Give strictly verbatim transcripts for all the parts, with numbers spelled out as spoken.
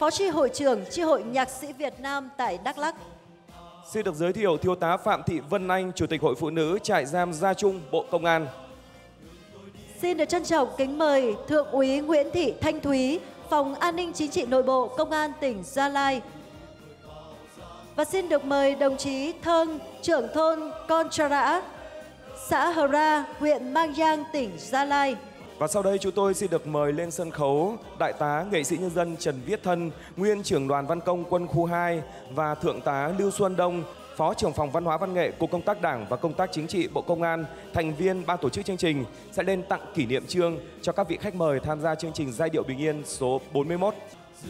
Phó chi hội trưởng Chi hội Nhạc sĩ Việt Nam tại Đắk Lắk. Xin được giới thiệu Thiếu tá Phạm Thị Vân Anh, Chủ tịch Hội Phụ nữ Trại giam Gia Trung, Bộ Công an. Xin được trân trọng kính mời Thượng úy Nguyễn Thị Thanh Thúy, Phòng An ninh Chính trị Nội bộ Công an tỉnh Gia Lai. Và xin được mời đồng chí Thơng, trưởng thôn Con Tra Rã, xã Hờ Ra, huyện Mang Giang, tỉnh Gia Lai. Và sau đây chúng tôi xin được mời lên sân khấu Đại tá nghệ sĩ nhân dân Trần Viết Thân, nguyên trưởng đoàn văn công quân khu hai và Thượng tá Lưu Xuân Đông, Phó trưởng phòng Văn hóa Văn nghệ Cục Công tác Đảng và Công tác Chính trị Bộ Công an, thành viên ban tổ chức chương trình sẽ lên tặng kỷ niệm chương cho các vị khách mời tham gia chương trình Giai điệu bình yên số bốn mươi mốt.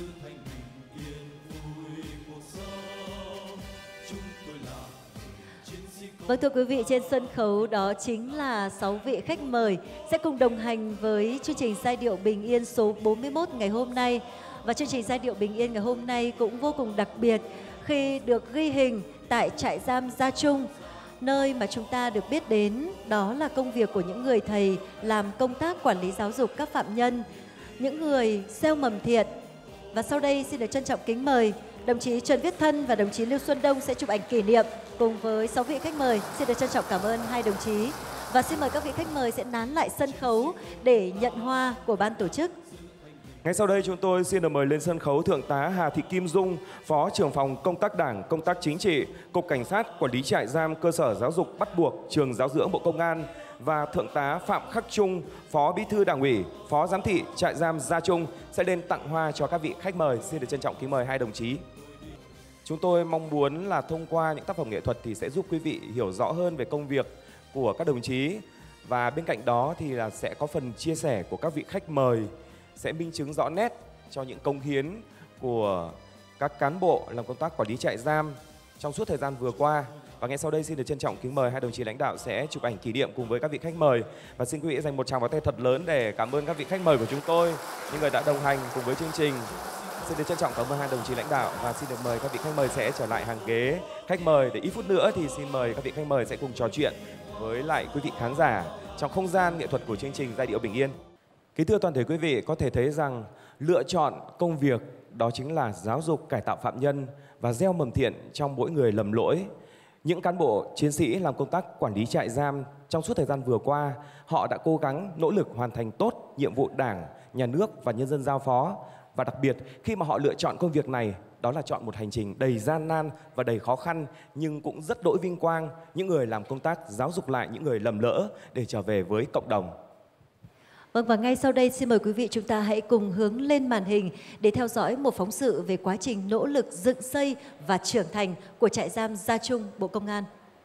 Vâng, thưa quý vị, trên sân khấu đó chính là sáu vị khách mời sẽ cùng đồng hành với chương trình Giai điệu bình yên số bốn mươi mốt ngày hôm nay. Và chương trình Giai điệu bình yên ngày hôm nay cũng vô cùng đặc biệt khi được ghi hình tại trại giam Gia Trung, nơi mà chúng ta được biết đến đó là công việc của những người thầy làm công tác quản lý giáo dục các phạm nhân, những người gieo mầm thiện. Và sau đây xin được trân trọng kính mời đồng chí Trần Viết Thân và đồng chí Lưu Xuân Đông sẽ chụp ảnh kỷ niệm cùng với sáu vị khách mời. Xin được trân trọng cảm ơn hai đồng chí và xin mời các vị khách mời sẽ nán lại sân khấu để nhận hoa của ban tổ chức. Ngay sau đây chúng tôi xin được mời lên sân khấu Thượng tá Hà Thị Kim Dung, Phó trưởng phòng Công tác Đảng, Công tác Chính trị, Cục Cảnh sát Quản lý Trại giam Cơ sở Giáo dục Bắt buộc Trường Giáo dưỡng Bộ Công an và Thượng tá Phạm Khắc Trung, Phó Bí thư Đảng ủy, Phó Giám thị Trại giam Gia Trung sẽ lên tặng hoa cho các vị khách mời. Xin được trân trọng kính mời hai đồng chí. Chúng tôi mong muốn là thông qua những tác phẩm nghệ thuật thì sẽ giúp quý vị hiểu rõ hơn về công việc của các đồng chí, và bên cạnh đó thì là sẽ có phần chia sẻ của các vị khách mời sẽ minh chứng rõ nét cho những công hiến của các cán bộ làm công tác quản lý trại giam trong suốt thời gian vừa qua. Và ngay sau đây xin được trân trọng kính mời hai đồng chí lãnh đạo sẽ chụp ảnh kỷ niệm cùng với các vị khách mời. Và xin quý vị dành một tràng pháo tay thật lớn để cảm ơn các vị khách mời của chúng tôi, những người đã đồng hành cùng với chương trình. Xin được trân trọng cảm ơn hai đồng chí lãnh đạo và xin được mời các vị khách mời sẽ trở lại hàng ghế khách mời. Để ít phút nữa thì xin mời các vị khách mời sẽ cùng trò chuyện với lại quý vị khán giả trong không gian nghệ thuật của chương trình Giai điệu bình yên. Kính thưa toàn thể quý vị, có thể thấy rằng lựa chọn công việc đó chính là giáo dục cải tạo phạm nhân và gieo mầm thiện trong mỗi người lầm lỗi. Những cán bộ chiến sĩ làm công tác quản lý trại giam trong suốt thời gian vừa qua, họ đã cố gắng nỗ lực hoàn thành tốt nhiệm vụ Đảng, Nhà nước và nhân dân giao phó. Và đặc biệt khi mà họ lựa chọn công việc này, đó là chọn một hành trình đầy gian nan và đầy khó khăn, nhưng cũng rất đỗi vinh quang, những người làm công tác giáo dục lại những người lầm lỡ để trở về với cộng đồng. Vâng, và ngay sau đây xin mời quý vị chúng ta hãy cùng hướng lên màn hình để theo dõi một phóng sự về quá trình nỗ lực dựng xây và trưởng thành của trại giam Gia Trung, Bộ Công an.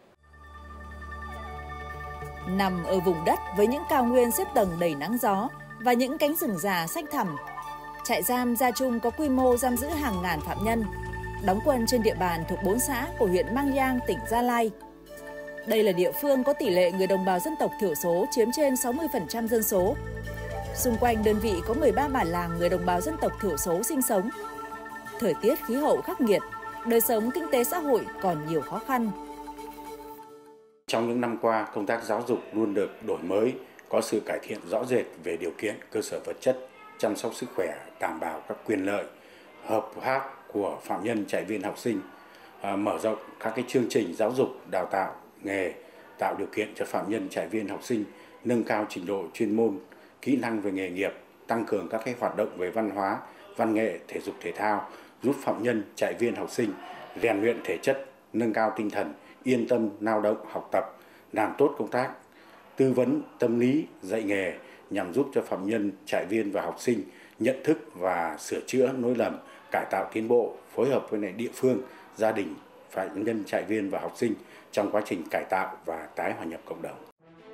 Nằm ở vùng đất với những cao nguyên xếp tầng đầy nắng gió và những cánh rừng già xanh thẳm, trại giam Gia Trung có quy mô giam giữ hàng ngàn phạm nhân, đóng quân trên địa bàn thuộc bốn xã của huyện Mang Giang, tỉnh Gia Lai. Đây là địa phương có tỷ lệ người đồng bào dân tộc thiểu số chiếm trên sáu mươi phần trăm dân số. Xung quanh đơn vị có mười ba bản làng người đồng bào dân tộc thiểu số sinh sống. Thời tiết khí hậu khắc nghiệt, đời sống kinh tế xã hội còn nhiều khó khăn. Trong những năm qua, công tác giáo dục luôn được đổi mới, có sự cải thiện rõ rệt về điều kiện cơ sở vật chất, chăm sóc sức khỏe, đảm bảo các quyền lợi hợp pháp của phạm nhân, trại viên, học sinh, à, mở rộng các cái chương trình giáo dục, đào tạo nghề, tạo điều kiện cho phạm nhân, trại viên, học sinh nâng cao trình độ chuyên môn, kỹ năng về nghề nghiệp, tăng cường các cái hoạt động về văn hóa, văn nghệ, thể dục thể thao, giúp phạm nhân, trại viên, học sinh rèn luyện thể chất, nâng cao tinh thần, yên tâm lao động, học tập, làm tốt công tác tư vấn tâm lý, dạy nghề nhằm giúp cho phạm nhân, trại viên và học sinh nhận thức và sửa chữa lỗi lầm, cải tạo tiến bộ, phối hợp với địa phương, gia đình, phạm nhân, trại viên và học sinh trong quá trình cải tạo và tái hòa nhập cộng đồng.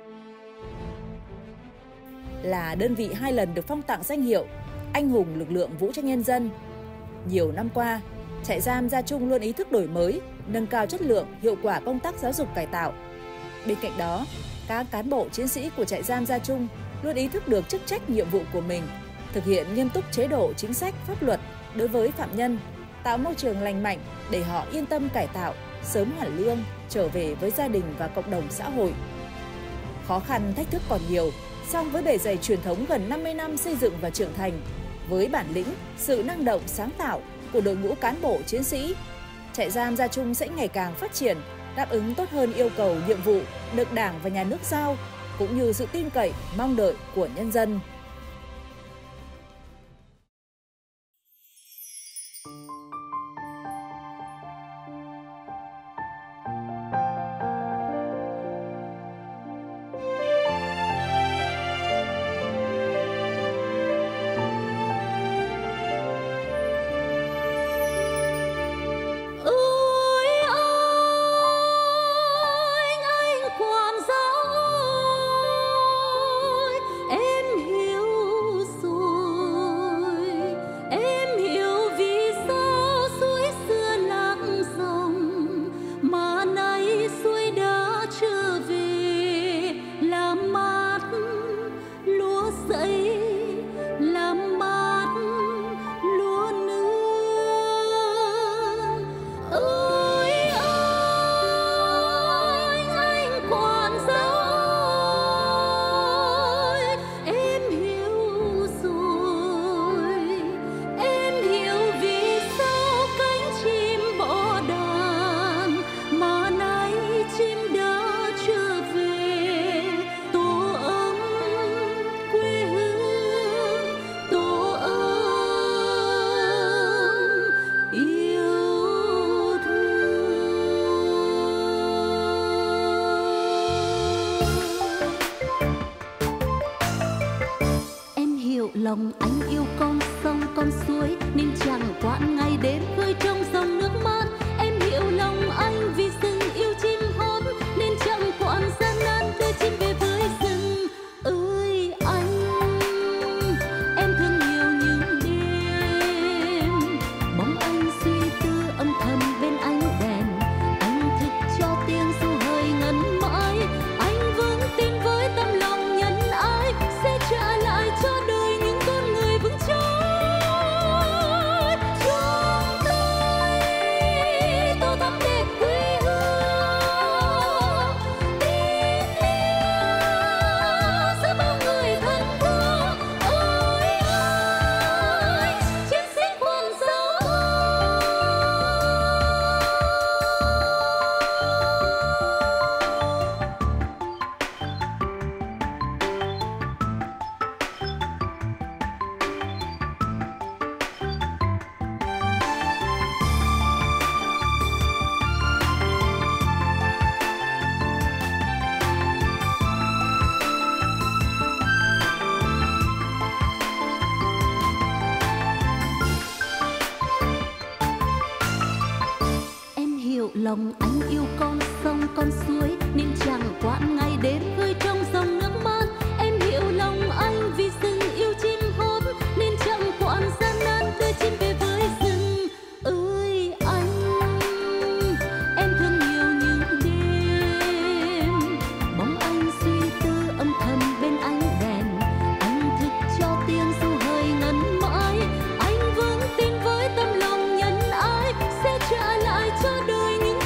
Là đơn vị hai lần được phong tặng danh hiệu Anh hùng lực lượng vũ trang nhân dân. Nhiều năm qua, trại giam Gia Trung luôn ý thức đổi mới, nâng cao chất lượng, hiệu quả công tác giáo dục cải tạo. Bên cạnh đó, các cán bộ chiến sĩ của trại giam Gia Trung luôn ý thức được chức trách nhiệm vụ của mình, thực hiện nghiêm túc chế độ chính sách pháp luật đối với phạm nhân, tạo môi trường lành mạnh để họ yên tâm cải tạo, sớm hoàn lương, trở về với gia đình và cộng đồng xã hội. Khó khăn, thách thức còn nhiều, song với bề dày truyền thống gần năm mươi năm xây dựng và trưởng thành, Với bản lĩnh, sự năng động, sáng tạo của đội ngũ cán bộ chiến sĩ, trại giam Gia Trung sẽ ngày càng phát triển, đáp ứng tốt hơn yêu cầu nhiệm vụ được Đảng và Nhà nước giao, cũng như sự tin cậy, mong đợi của nhân dân. Lòng anh yêu con sông con suối nên chẳng quản ngày đêm khơi trong dòng nước mát. Em hiểu lòng anh vì rừng yêu chim hót nên chẳng quản gian nan đưa chim về với rừng. Ơi anh, em thương nhiều những đêm bóng anh suy tư âm thầm bên ánh đèn. Anh thức cho tiếng ru hơi ngân mãi. Anh vững tin với tâm lòng nhân ái sẽ trả lại cho đời lòng anh yêu con sông con suối nên chẳng quản ngày đêm khơi trong dòng nước mát. Em hiểu lòng anh vì rừng yêu chim hót nên chẳng quản gian nan đưa chim về với rừng. Ơi anh, em thương nhiều những đêm bóng anh suy tư âm thầm bên ánh đèn. Anh thức cho tiếng ru hơi ngân mãi. Anh vững tin với tâm lòng nhân ái sẽ trả lại cho đời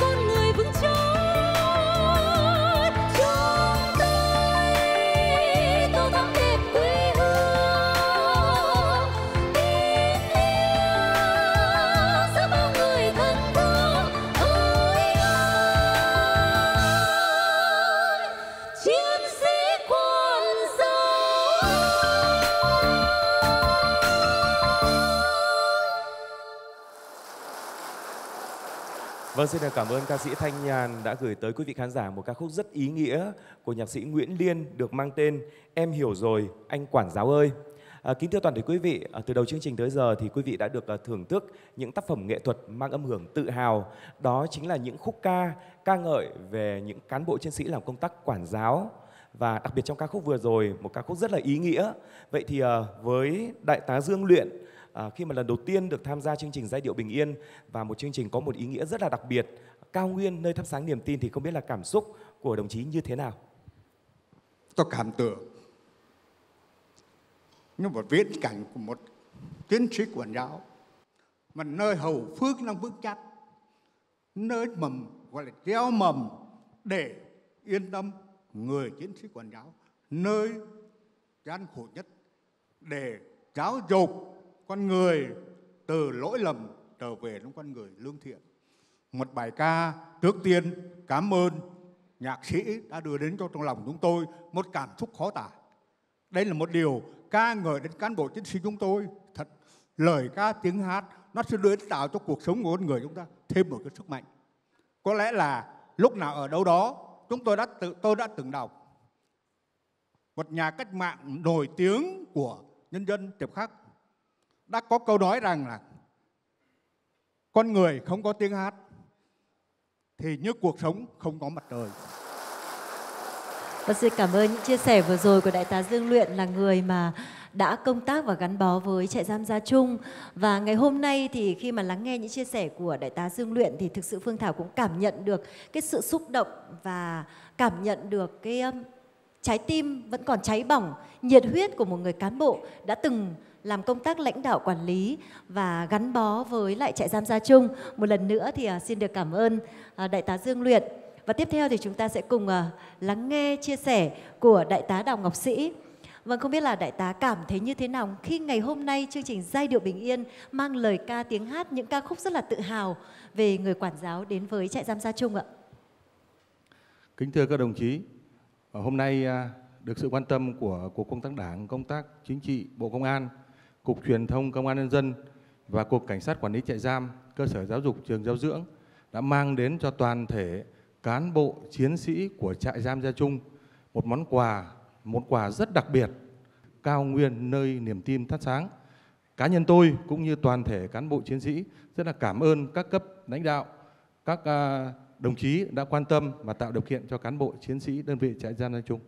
Vâng, xin được cảm ơn ca sĩ Thanh Nhàn đã gửi tới quý vị khán giả một ca khúc rất ý nghĩa của nhạc sĩ Nguyễn Liên được mang tên Em Hiểu Rồi, Anh Quản Giáo Ơi. À, kính thưa toàn thể quý vị, à, từ đầu chương trình tới giờ thì quý vị đã được à, thưởng thức những tác phẩm nghệ thuật mang âm hưởng tự hào. Đó chính là những khúc ca, ca ngợi về những cán bộ chiến sĩ làm công tác quản giáo. Và đặc biệt trong ca khúc vừa rồi, một ca khúc rất là ý nghĩa. Vậy thì à, với Đại tá Dương Luyện, À, khi mà lần đầu tiên được tham gia chương trình Giai điệu Bình Yên và một chương trình có một ý nghĩa rất là đặc biệt, cao nguyên nơi thắp sáng niềm tin, thì không biết là cảm xúc của đồng chí như thế nào? Tôi cảm tưởng như một viễn cảnh của một chiến sĩ quản giáo, mà nơi hậu phương đang vững chắc, nơi mầm gọi là gieo mầm để yên tâm người chiến sĩ quản giáo, nơi gian khổ nhất để giáo dục con người từ lỗi lầm trở về trong con người lương thiện. Một bài ca trước tiên cảm ơn nhạc sĩ đã đưa đến cho trong lòng chúng tôi một cảm xúc khó tả. Đây là một điều ca ngợi đến cán bộ chiến sĩ chúng tôi. Thật, lời ca tiếng hát nó sẽ đưa đến tạo cho cuộc sống của con người chúng ta thêm một cái sức mạnh. Có lẽ là lúc nào ở đâu đó chúng tôi đã tự, tôi đã từng đọc một nhà cách mạng nổi tiếng của nhân dân Tiệp Khắc đã có câu nói rằng là con người không có tiếng hát thì như cuộc sống không có mặt trời. Và xin cảm ơn những chia sẻ vừa rồi của Đại tá Dương Luyện, là người mà đã công tác và gắn bó với trại giam Gia Trung. Và ngày hôm nay thì khi mà lắng nghe những chia sẻ của Đại tá Dương Luyện thì thực sự Phương Thảo cũng cảm nhận được cái sự xúc động và cảm nhận được cái um, trái tim vẫn còn cháy bỏng, nhiệt huyết của một người cán bộ đã từng làm công tác lãnh đạo quản lý và gắn bó với lại trại giam Gia Trung. Một lần nữa thì uh, xin được cảm ơn uh, Đại tá Dương Luyện. Và tiếp theo thì chúng ta sẽ cùng uh, lắng nghe chia sẻ của Đại tá Đào Ngọc Sĩ. Vâng, không biết là Đại tá cảm thấy như thế nào khi ngày hôm nay chương trình Giai điệu bình yên mang lời ca tiếng hát, những ca khúc rất là tự hào về người quản giáo đến với trại giam Gia Trung ạ? Kính thưa các đồng chí, hôm nay được sự quan tâm của Cục Công tác Đảng, Công tác Chính trị, Bộ Công an, Cục Truyền thông Công an Nhân dân và Cục Cảnh sát Quản lý Trại giam, Cơ sở Giáo dục, Trường Giáo dưỡng đã mang đến cho toàn thể cán bộ, chiến sĩ của trại giam Gia Trung một món quà, một quà rất đặc biệt, cao nguyên nơi niềm tin thắp sáng. Cá nhân tôi cũng như toàn thể cán bộ chiến sĩ rất là cảm ơn các cấp lãnh đạo, các đồng chí đã quan tâm và tạo điều kiện cho cán bộ chiến sĩ đơn vị trại giam Gia Trung.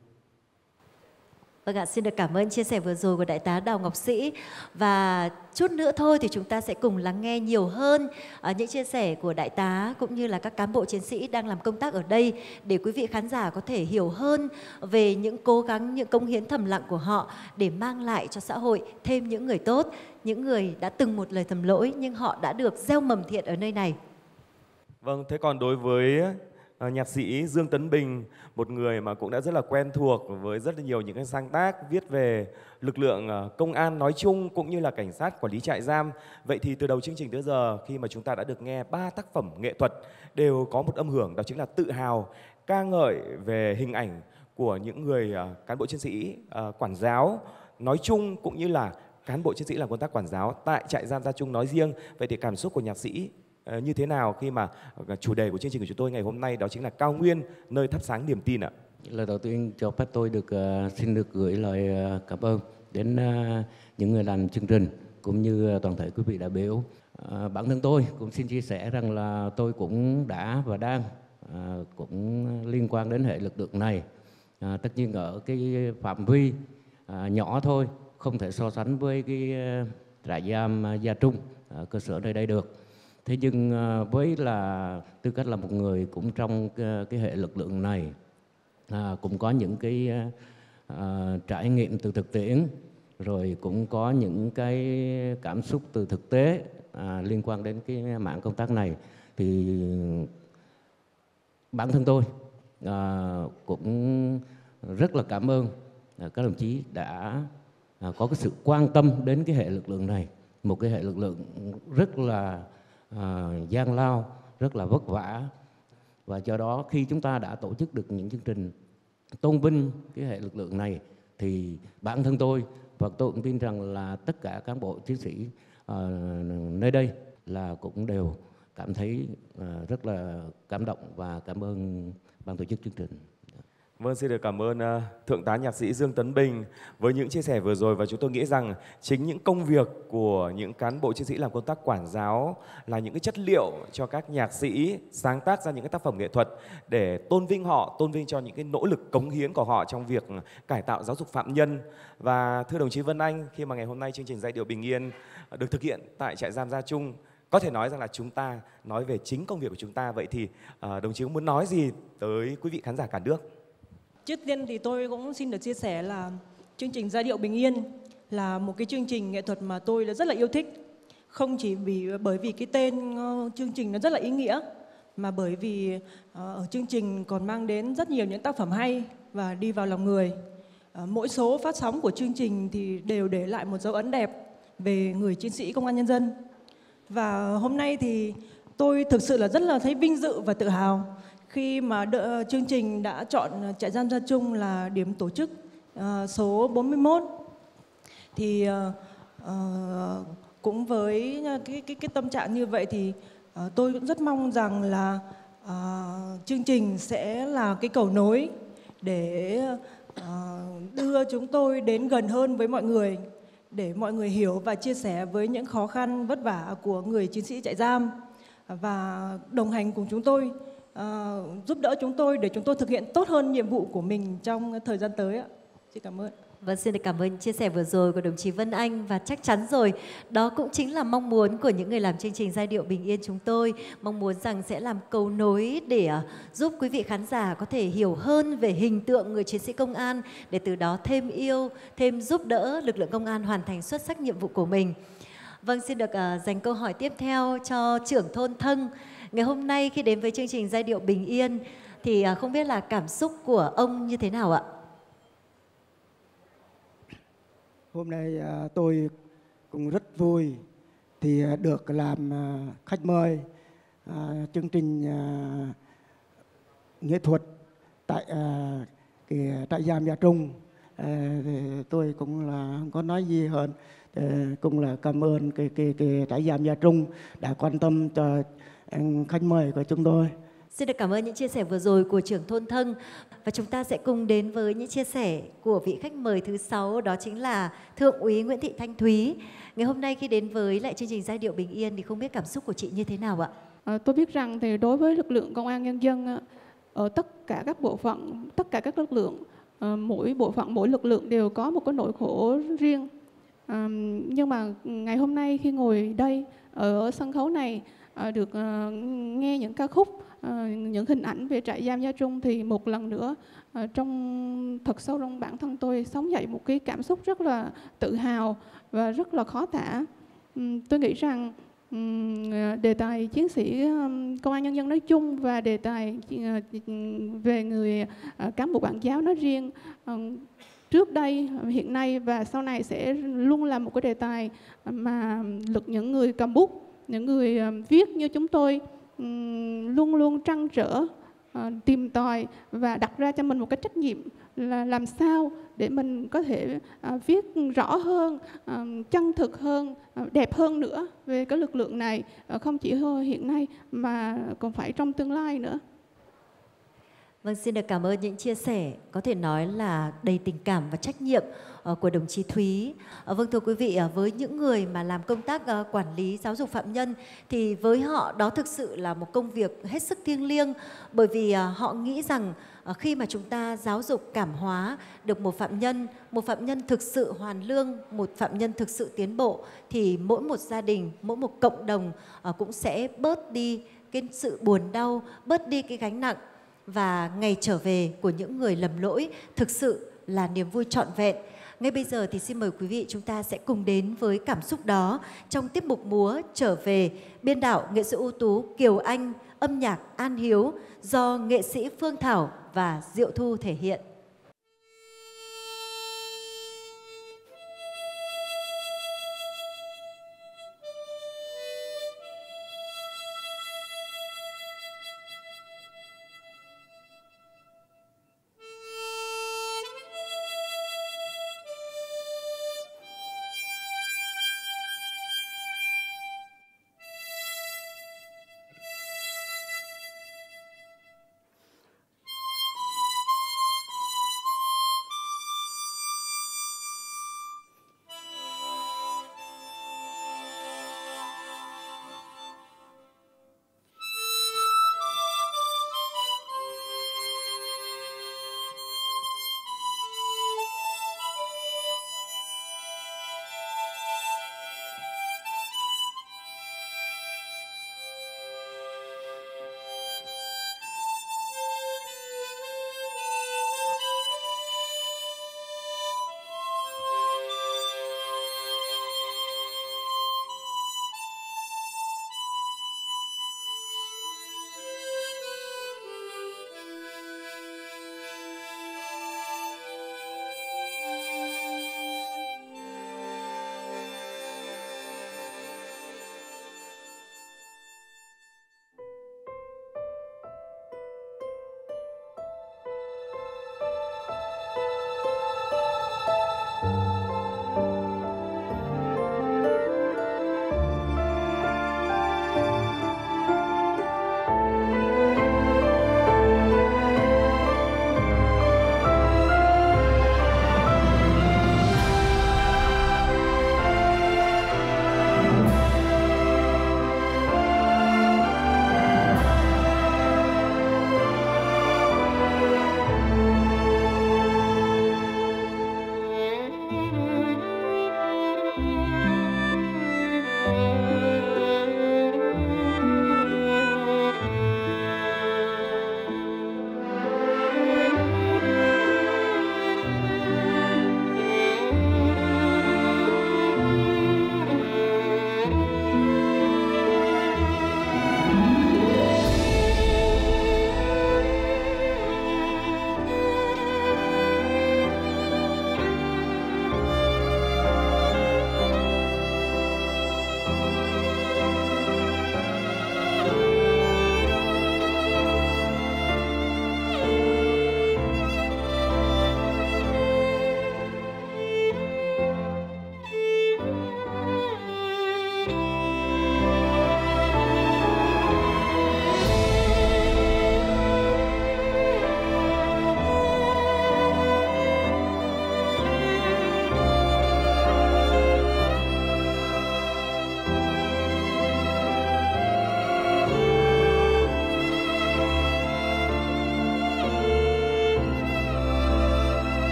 Vâng ạ, xin được cảm ơn chia sẻ vừa rồi của Đại tá Đào Ngọc Sĩ. Và chút nữa thôi thì chúng ta sẽ cùng lắng nghe nhiều hơn uh, những chia sẻ của Đại tá cũng như là các cán bộ chiến sĩ đang làm công tác ở đây, để quý vị khán giả có thể hiểu hơn về những cố gắng, những cống hiến thầm lặng của họ để mang lại cho xã hội thêm những người tốt, những người đã từng một lời thầm lỗi nhưng họ đã được gieo mầm thiện ở nơi này. Vâng, thế còn đối với uh, nhạc sĩ Dương Tấn Bình, một người mà cũng đã rất là quen thuộc với rất là nhiều những cái sáng tác viết về lực lượng uh, công an nói chung cũng như là cảnh sát quản lý trại giam. Vậy thì từ đầu chương trình tới giờ, khi mà chúng ta đã được nghe ba tác phẩm nghệ thuật đều có một âm hưởng, đó chính là tự hào, ca ngợi về hình ảnh của những người uh, cán bộ chiến sĩ uh, quản giáo nói chung cũng như là cán bộ chiến sĩ làm công tác quản giáo tại trại giam Gia Trung nói riêng. Vậy thì cảm xúc của nhạc sĩ như thế nào khi mà chủ đề của chương trình của chúng tôi ngày hôm nay đó chính là cao nguyên nơi thắp sáng niềm tin ạ? Lời đầu tiên cho phép tôi được uh, xin được gửi lời uh, cảm ơn đến uh, những người làm chương trình cũng như uh, toàn thể quý vị đại biểu. Uh, bản thân tôi cũng xin chia sẻ rằng là tôi cũng đã và đang uh, cũng liên quan đến hệ lực lượng này. Uh, tất nhiên ở cái phạm vi uh, nhỏ thôi, không thể so sánh với cái uh, trại giam uh, Gia Trung, uh, cơ sở nơi đây được. Thế nhưng với là tư cách là một người cũng trong cái hệ lực lượng này, à, cũng có những cái à, trải nghiệm từ thực tiễn, rồi cũng có những cái cảm xúc từ thực tế à, liên quan đến cái mảng công tác này, thì bản thân tôi à, cũng rất là cảm ơn à, các đồng chí đã à, có cái sự quan tâm đến cái hệ lực lượng này, một cái hệ lực lượng rất là À, gian lao, rất là vất vả. Và do đó khi chúng ta đã tổ chức được những chương trình tôn vinh cái hệ lực lượng này thì bản thân tôi và tôi cũng tin rằng là tất cả cán bộ chiến sĩ uh, nơi đây là cũng đều cảm thấy uh, rất là cảm động và cảm ơn ban tổ chức chương trình. Vâng, xin được cảm ơn uh, Thượng tá nhạc sĩ Dương Tấn Bình với những chia sẻ vừa rồi, và chúng tôi nghĩ rằng chính những công việc của những cán bộ chiến sĩ làm công tác quản giáo là những cái chất liệu cho các nhạc sĩ sáng tác ra những cái tác phẩm nghệ thuật để tôn vinh họ, tôn vinh cho những cái nỗ lực cống hiến của họ trong việc cải tạo giáo dục phạm nhân. Và thưa đồng chí Vân Anh, khi mà ngày hôm nay chương trình Giai điệu bình yên được thực hiện tại trại giam Gia Trung, có thể nói rằng là chúng ta nói về chính công việc của chúng ta. Vậy thì uh, đồng chí có muốn nói gì tới quý vị khán giả cả nước? Trước tiên thì tôi cũng xin được chia sẻ là chương trình Giai điệu bình yên là một cái chương trình nghệ thuật mà tôi đã rất là yêu thích. Không chỉ vì bởi vì cái tên chương trình nó rất là ý nghĩa, mà bởi vì ở chương trình còn mang đến rất nhiều những tác phẩm hay và đi vào lòng người. Mỗi số phát sóng của chương trình thì đều để lại một dấu ấn đẹp về người chiến sĩ công an nhân dân. Và hôm nay thì tôi thực sự là rất là thấy vinh dự và tự hào khi mà đợi, chương trình đã chọn trại giam Gia Trung là điểm tổ chức uh, số bốn mươi mốt. Thì uh, uh, cũng với cái, cái, cái tâm trạng như vậy thì uh, tôi cũng rất mong rằng là uh, chương trình sẽ là cái cầu nối để uh, đưa chúng tôi đến gần hơn với mọi người, để mọi người hiểu và chia sẻ với những khó khăn vất vả của người chiến sĩ trại giam và đồng hành cùng chúng tôi, uh, giúp đỡ chúng tôi để chúng tôi thực hiện tốt hơn nhiệm vụ của mình trong thời gian tới ạ. Xin cảm ơn. Vâng, xin được cảm ơn chia sẻ vừa rồi của đồng chí Vân Anh, và chắc chắn rồi, đó cũng chính là mong muốn của những người làm chương trình Giai điệu bình yên chúng tôi, mong muốn rằng sẽ làm cầu nối để uh, giúp quý vị khán giả có thể hiểu hơn về hình tượng người chiến sĩ công an, để từ đó thêm yêu, thêm giúp đỡ lực lượng công an hoàn thành xuất sắc nhiệm vụ của mình. Vâng, xin được uh, dành câu hỏi tiếp theo cho trưởng thôn Thân. Ngày hôm nay khi đến với chương trình Giai điệu bình yên thì uh, không biết là cảm xúc của ông như thế nào ạ? Hôm nay à, tôi cũng rất vui thì à, được làm à, khách mời à, chương trình à, nghệ thuật tại à, cái trại giam Gia Trung. À, thì tôi cũng là không có nói gì hơn, à, cũng là cảm ơn cái, cái, cái trại giam Gia Trung đã quan tâm cho khách mời của chúng tôi. Xin được cảm ơn những chia sẻ vừa rồi của trưởng thôn Thân. Và chúng ta sẽ cùng đến với những chia sẻ của vị khách mời thứ sáu, đó chính là Thượng úy Nguyễn Thị Thanh Thúy. Ngày hôm nay khi đến với lại chương trình Giai điệu bình yên thì không biết cảm xúc của chị như thế nào ạ? À, tôi biết rằng thì đối với lực lượng công an nhân dân, ở tất cả các bộ phận, tất cả các lực lượng, mỗi bộ phận, mỗi lực lượng đều có một cái nỗi khổ riêng. À, nhưng mà ngày hôm nay khi ngồi đây ở sân khấu này, được nghe những ca khúc, những hình ảnh về trại giam Gia Trung thì một lần nữa trong thật sâu trong bản thân tôi sống dậy một cái cảm xúc rất là tự hào và rất là khó tả. Tôi nghĩ rằng đề tài chiến sĩ công an nhân dân nói chung và đề tài về người cán bộ quản giáo nói riêng, trước đây, hiện nay và sau này sẽ luôn là một cái đề tài mà lực những người cầm bút, những người viết như chúng tôi luôn luôn trăn trở, tìm tòi và đặt ra cho mình một cái trách nhiệm là làm sao để mình có thể viết rõ hơn, chân thực hơn, đẹp hơn nữa về cái lực lượng này, không chỉ hiện nay mà còn phải trong tương lai nữa. Vâng, xin được cảm ơn những chia sẻ có thể nói là đầy tình cảm và trách nhiệm uh, của đồng chí Thúy. Uh, vâng, thưa quý vị, uh, với những người mà làm công tác uh, quản lý giáo dục phạm nhân thì với họ đó thực sự là một công việc hết sức thiêng liêng, bởi vì uh, họ nghĩ rằng uh, khi mà chúng ta giáo dục cảm hóa được một phạm nhân, một phạm nhân thực sự hoàn lương, một phạm nhân thực sự tiến bộ thì mỗi một gia đình, mỗi một cộng đồng uh, cũng sẽ bớt đi cái sự buồn đau, bớt đi cái gánh nặng. Và ngày trở về của những người lầm lỗi thực sự là niềm vui trọn vẹn. Ngay bây giờ thì xin mời quý vị chúng ta sẽ cùng đến với cảm xúc đó trong tiết mục múa Trở về, biên đạo nghệ sĩ ưu tú Kiều Anh, âm nhạc An Hiếu do nghệ sĩ Phương Thảo và Diệu Thu thể hiện.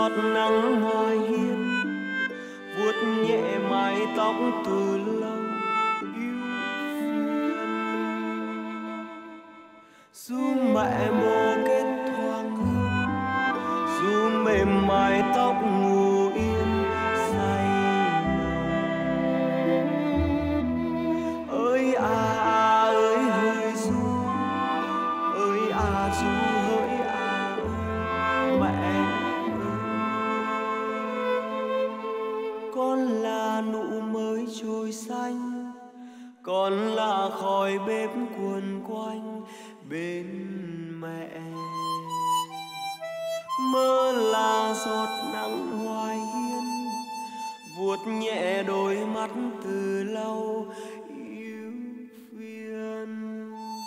giọt nắng ngoài hiên, vuốt nhẹ mái tóc từ lâu yêu phiền. Dù mẹ bố kết thoáng hương, dù mềm mái tóc ngủ yên say nồng. Ơi à à ơi hỡi ru, ơi à ru hỡi à ơi mẹ ơi. Con là nụ mới trồi xanh, con là khói bếp cuồn quanh bên mẹ. Mơ là giọt nắng hoài hiên, vuốt nhẹ đôi mắt từ lâu yêu phiền.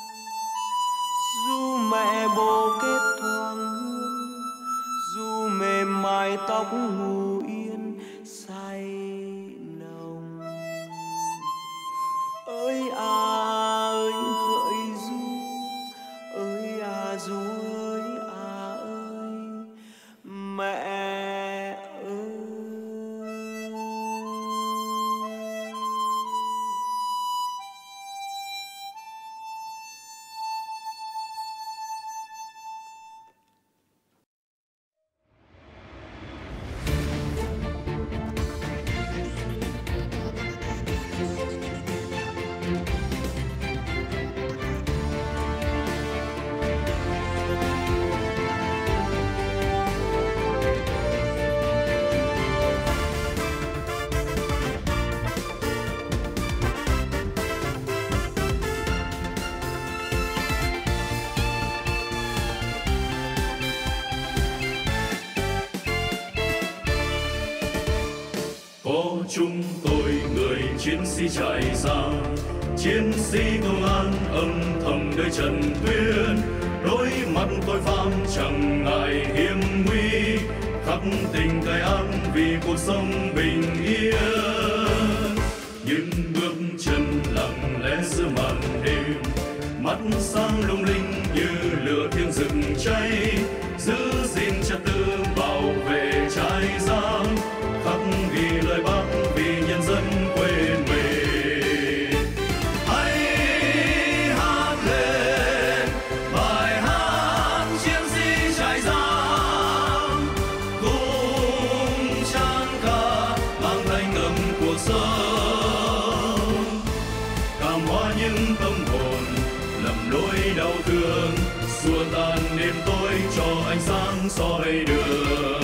Dù mẹ bố kết thoáng hương, dù mềm mái tóc ngủ yên say nồng. Ơi à ơi hỡi ru, ơi à ru ơi à ơi mẹ ơi. Có chúng tôi người chiến sĩ trại giam, chiến sĩ công an âm thầm nơi trận tuyến, đối mặt tội phạm chẳng ngại hiểm nguy, khắc tình cay ác vì cuộc sống bình yên. Những bước chân lặng lẽ giữa màn đêm, mắt sáng lung linh như lửa thiêng rực cháy, giữ gìn trật tự bảo vệ trại giam, khắc ghi lời bác vì nhân dân quên mình. Hãy hát lên bài hát chiến sĩ trại giam, cùng trang ca mang thanh âm cuộc sống, cảm hóa những tâm hồn lầm lỗi đau thương, xua tan đêm tối cho ánh sáng soi đường.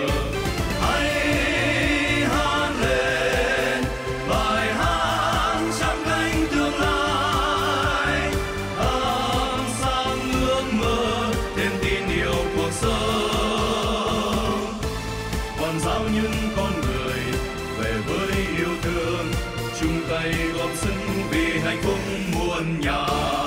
Góp sức vì hạnh phúc muôn nhà.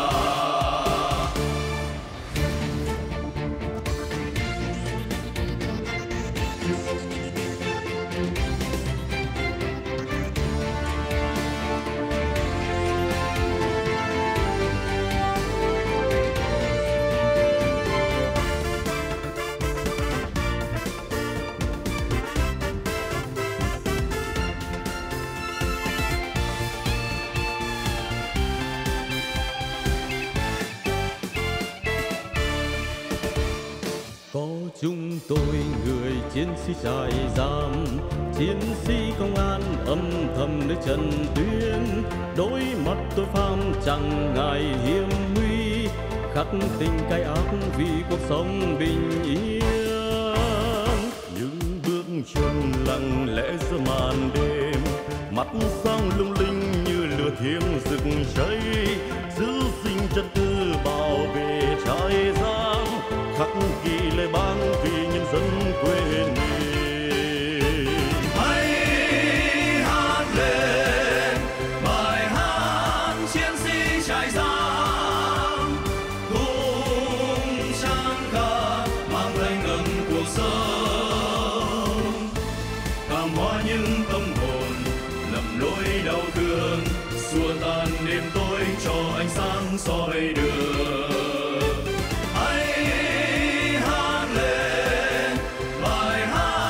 Chúng tôi người chiến sĩ trại giam, chiến sĩ công an âm thầm nơi trận tuyến, đối mặt tội phạm chẳng ngại hiểm nguy, khắc tình cay ác vì cuộc sống bình yên. Những bước chân lặng lẽ giữa màn đêm, mắt sáng lung linh như lửa thiêng rực cháy, giữ gìn trật tự bảo vệ trại giam, khắc ghi lời bác vì nhân dân quên mình. Hãy hát lên bài hát chiến sĩ trại giam, cùng trang ca mang thanh âm cuộc sống, cảm hóa những tâm hồn lầm lỗi đau thương, xua tan đêm tối cho ánh sáng soi đường. Hãy hát lên bài hát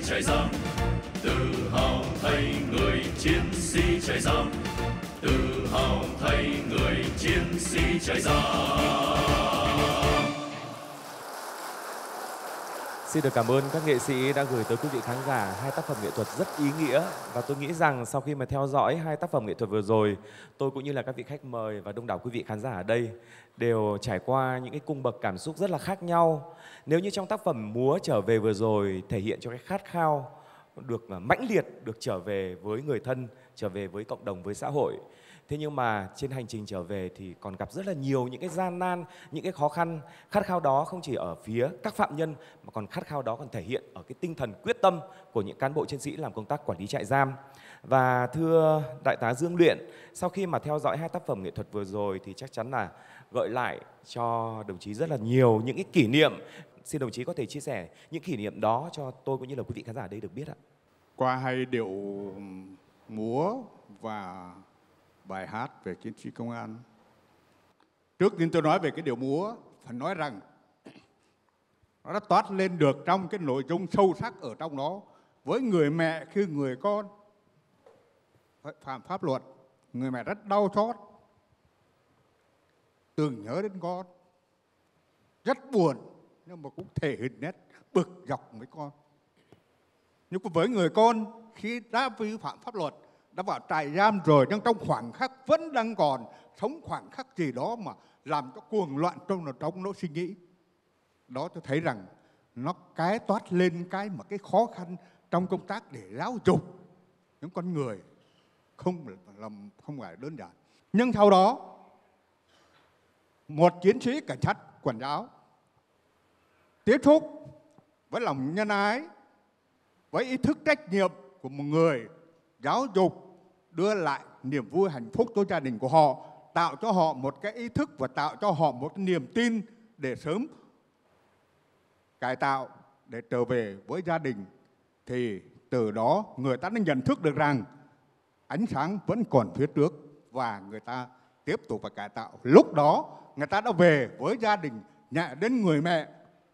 trại giam, tự hào thay người chiến sĩ trại giam, tự hào thay người chiến sĩ trại giam. Xin được cảm ơn các nghệ sĩ đã gửi tới quý vị khán giả hai tác phẩm nghệ thuật rất ý nghĩa. Và tôi nghĩ rằng sau khi mà theo dõi hai tác phẩm nghệ thuật vừa rồi, tôi cũng như là các vị khách mời và đông đảo quý vị khán giả ở đây đều trải qua những cái cung bậc cảm xúc rất là khác nhau. Nếu như trong tác phẩm Múa Trở Về vừa rồi thể hiện cho cái khát khao được mãnh liệt, được trở về với người thân, trở về với cộng đồng, với xã hội. Thế nhưng mà trên hành trình trở về thì còn gặp rất là nhiều những cái gian nan, những cái khó khăn. Khát khao đó không chỉ ở phía các phạm nhân mà còn khát khao đó còn thể hiện ở cái tinh thần quyết tâm của những cán bộ chiến sĩ làm công tác quản lý trại giam. Và thưa Đại tá Dương Luyện, sau khi mà theo dõi hai tác phẩm nghệ thuật vừa rồi thì chắc chắn là gợi lại cho đồng chí rất là nhiều những cái kỷ niệm. Xin đồng chí có thể chia sẻ những kỷ niệm đó cho tôi cũng như là quý vị khán giả ở đây được biết ạ. Qua hai điệu múa và bài hát về chiến sĩ công an. Trước tiên tôi nói về cái điệu múa, phải nói rằng nó đã toát lên được trong cái nội dung sâu sắc ở trong đó. Với người mẹ khi người con phạm pháp luật, người mẹ rất đau xót, tưởng nhớ đến con, rất buồn, nhưng mà cũng thể hiện nét bực dọc với con. Nhưng với người con khi đã vi phạm pháp luật, đã vào trại giam rồi, nhưng trong khoảnh khắc vẫn đang còn sống khoảnh khắc gì đó mà làm cho cuồng loạn trong trong nó suy nghĩ. Đó tôi thấy rằng nó cái toát lên cái mà cái khó khăn trong công tác để giáo dục những con người không làm không phải đơn giản. Nhưng sau đó một chiến sĩ cảnh sát quản giáo tiếp xúc với lòng nhân ái, với ý thức trách nhiệm của một người giáo dục, đưa lại niềm vui hạnh phúc cho gia đình của họ, tạo cho họ một cái ý thức và tạo cho họ một cái niềm tin để sớm cải tạo, để trở về với gia đình. Thì từ đó người ta đã nhận thức được rằng ánh sáng vẫn còn phía trước và người ta tiếp tục phải cải tạo. Lúc đó người ta đã về với gia đình, nhẹ đến người mẹ,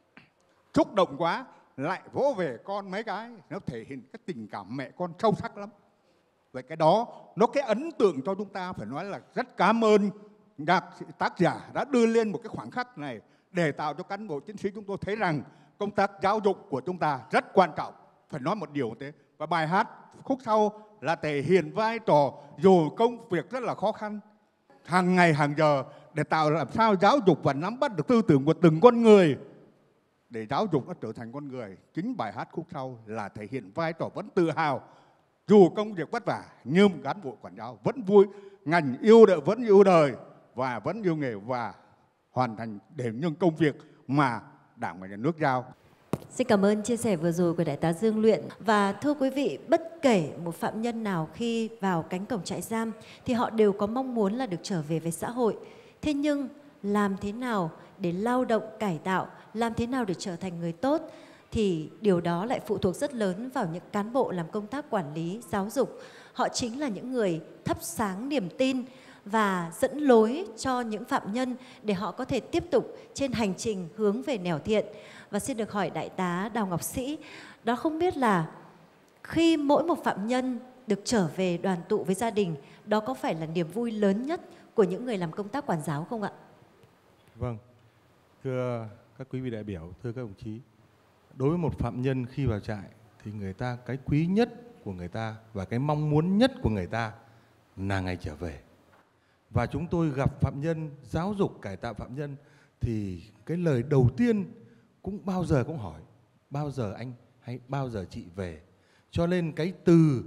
xúc động quá, lại vỗ về con mấy cái, nó thể hiện cái tình cảm mẹ con sâu sắc lắm. Vậy cái đó, nó cái ấn tượng cho chúng ta phải nói là rất cảm ơn nhạc tác giả đã đưa lên một cái khoảnh khắc này để tạo cho cán bộ chiến sĩ chúng tôi thấy rằng công tác giáo dục của chúng ta rất quan trọng. Phải nói một điều như thế. Và bài hát khúc sau là thể hiện vai trò dù công việc rất là khó khăn, hàng ngày hàng giờ để tạo làm sao giáo dục và nắm bắt được tư tưởng của từng con người để giáo dục nó trở thành con người. Chính bài hát khúc sau là thể hiện vai trò vẫn tự hào. Dù công việc vất vả nhưng cán bộ quản giáo vẫn vui, ngành yêu đời vẫn yêu đời và vẫn yêu nghề và hoàn thành để những công việc mà Đảng và Nhà nước giao. Xin cảm ơn chia sẻ vừa rồi của Đại tá Dương Luyện. Và thưa quý vị, bất kể một phạm nhân nào khi vào cánh cổng trại giam thì họ đều có mong muốn là được trở về với xã hội. Thế nhưng làm thế nào để lao động cải tạo, làm thế nào để trở thành người tốt thì điều đó lại phụ thuộc rất lớn vào những cán bộ làm công tác quản lý, giáo dục. Họ chính là những người thắp sáng niềm tin và dẫn lối cho những phạm nhân để họ có thể tiếp tục trên hành trình hướng về nẻo thiện. Và xin được hỏi Đại tá Đào Ngọc Sĩ, đó không biết là khi mỗi một phạm nhân được trở về đoàn tụ với gia đình, đó có phải là niềm vui lớn nhất của những người làm công tác quản giáo không ạ? Vâng, thưa các quý vị đại biểu, thưa các đồng chí, đối với một phạm nhân khi vào trại thì người ta cái quý nhất của người ta và cái mong muốn nhất của người ta là ngày trở về. Và chúng tôi gặp phạm nhân, giáo dục cải tạo phạm nhân thì cái lời đầu tiên cũng bao giờ cũng hỏi bao giờ anh hay bao giờ chị về. Cho nên cái từ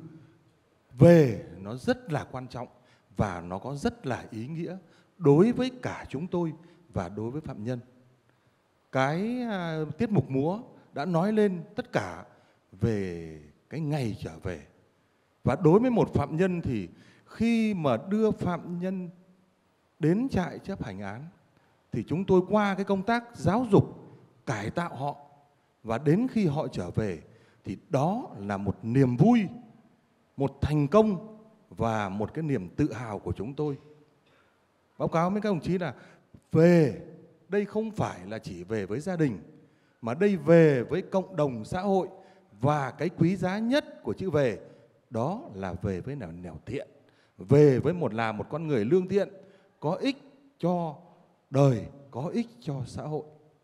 về nó rất là quan trọng và nó có rất là ý nghĩa đối với cả chúng tôi và đối với phạm nhân. Cái uh, tiết mục múa đã nói lên tất cả về cái ngày trở về. Và đối với một phạm nhân thì khi mà đưa phạm nhân đến trại chấp hành án thì chúng tôi qua cái công tác giáo dục, cải tạo họ và đến khi họ trở về thì đó là một niềm vui, một thành công và một cái niềm tự hào của chúng tôi. Báo cáo với các đồng chí là về đây không phải là chỉ về với gia đình mà đây về với cộng đồng xã hội, Và cái quý giá nhất của chữ về đó là về với nẻo nẻo thiện, về với một là một con người lương thiện, có ích cho đời, có ích cho xã hội.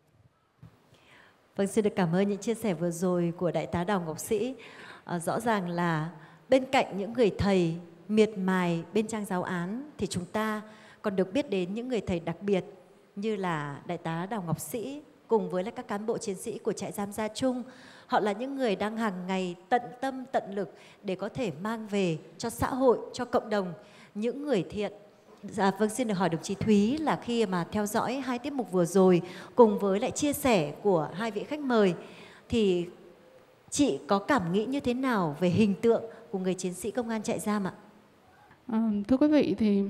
Vâng, xin được cảm ơn những chia sẻ vừa rồi của Đại tá Đào Ngọc Sĩ. À, rõ ràng là bên cạnh những người thầy miệt mài bên trang giáo án thì chúng ta còn được biết đến những người thầy đặc biệt như là Đại tá Đào Ngọc Sĩ cùng với các cán bộ chiến sĩ của trại giam Gia Trung. Họ là những người đang hàng ngày tận tâm tận lực để có thể mang về cho xã hội, cho cộng đồng những người thiện. Dạ, vâng, xin được hỏi đồng chí Thúy là khi mà theo dõi hai tiết mục vừa rồi cùng với lại chia sẻ của hai vị khách mời thì chị có cảm nghĩ như thế nào về hình tượng của người chiến sĩ công an trại giam ạ? À, thưa quý vị, thì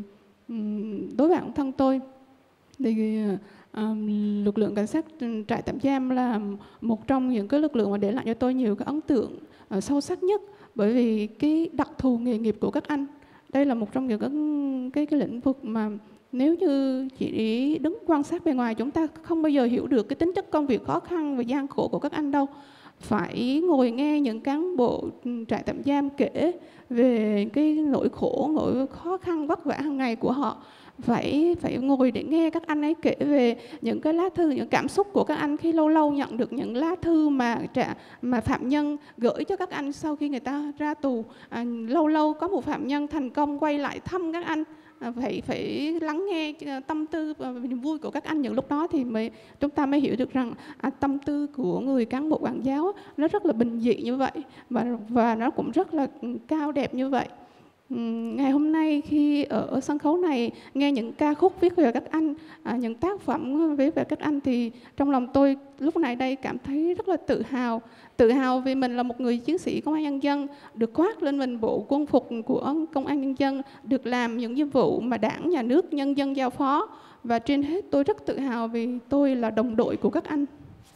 đối với bản thân tôi thì à, lực lượng cảnh sát trại tạm giam là một trong những cái lực lượng mà để lại cho tôi nhiều cái ấn tượng à, sâu sắc nhất, bởi vì cái đặc thù nghề nghiệp của các anh. Đây là một trong những cái, cái, cái lĩnh vực mà nếu như chỉ đứng quan sát bên ngoài chúng ta không bao giờ hiểu được cái tính chất công việc khó khăn và gian khổ của các anh đâu. Phải ngồi nghe những cán bộ trại tạm giam kể về cái nỗi khổ, nỗi khó khăn vất vả hàng ngày của họ. Phải phải ngồi để nghe các anh ấy kể về những cái lá thư, những cảm xúc của các anh khi lâu lâu nhận được những lá thư mà trả mà phạm nhân gửi cho các anh sau khi người ta ra tù. À, lâu lâu có một phạm nhân thành công quay lại thăm các anh. À, phải phải lắng nghe tâm tư và niềm vui của các anh những lúc đó thì mới chúng ta mới hiểu được rằng à, tâm tư của người cán bộ quản giáo nó rất là bình dị như vậy và và nó cũng rất là cao đẹp như vậy. Ngày hôm nay khi ở sân khấu này nghe những ca khúc viết về các anh, à, những tác phẩm viết về các anh thì trong lòng tôi lúc này đây cảm thấy rất là tự hào. Tự hào vì mình là một người chiến sĩ công an nhân dân, được khoác lên mình bộ quân phục của công an nhân dân, được làm những nhiệm vụ mà đảng, nhà nước, nhân dân giao phó. Và trên hết tôi rất tự hào vì tôi là đồng đội của các anh.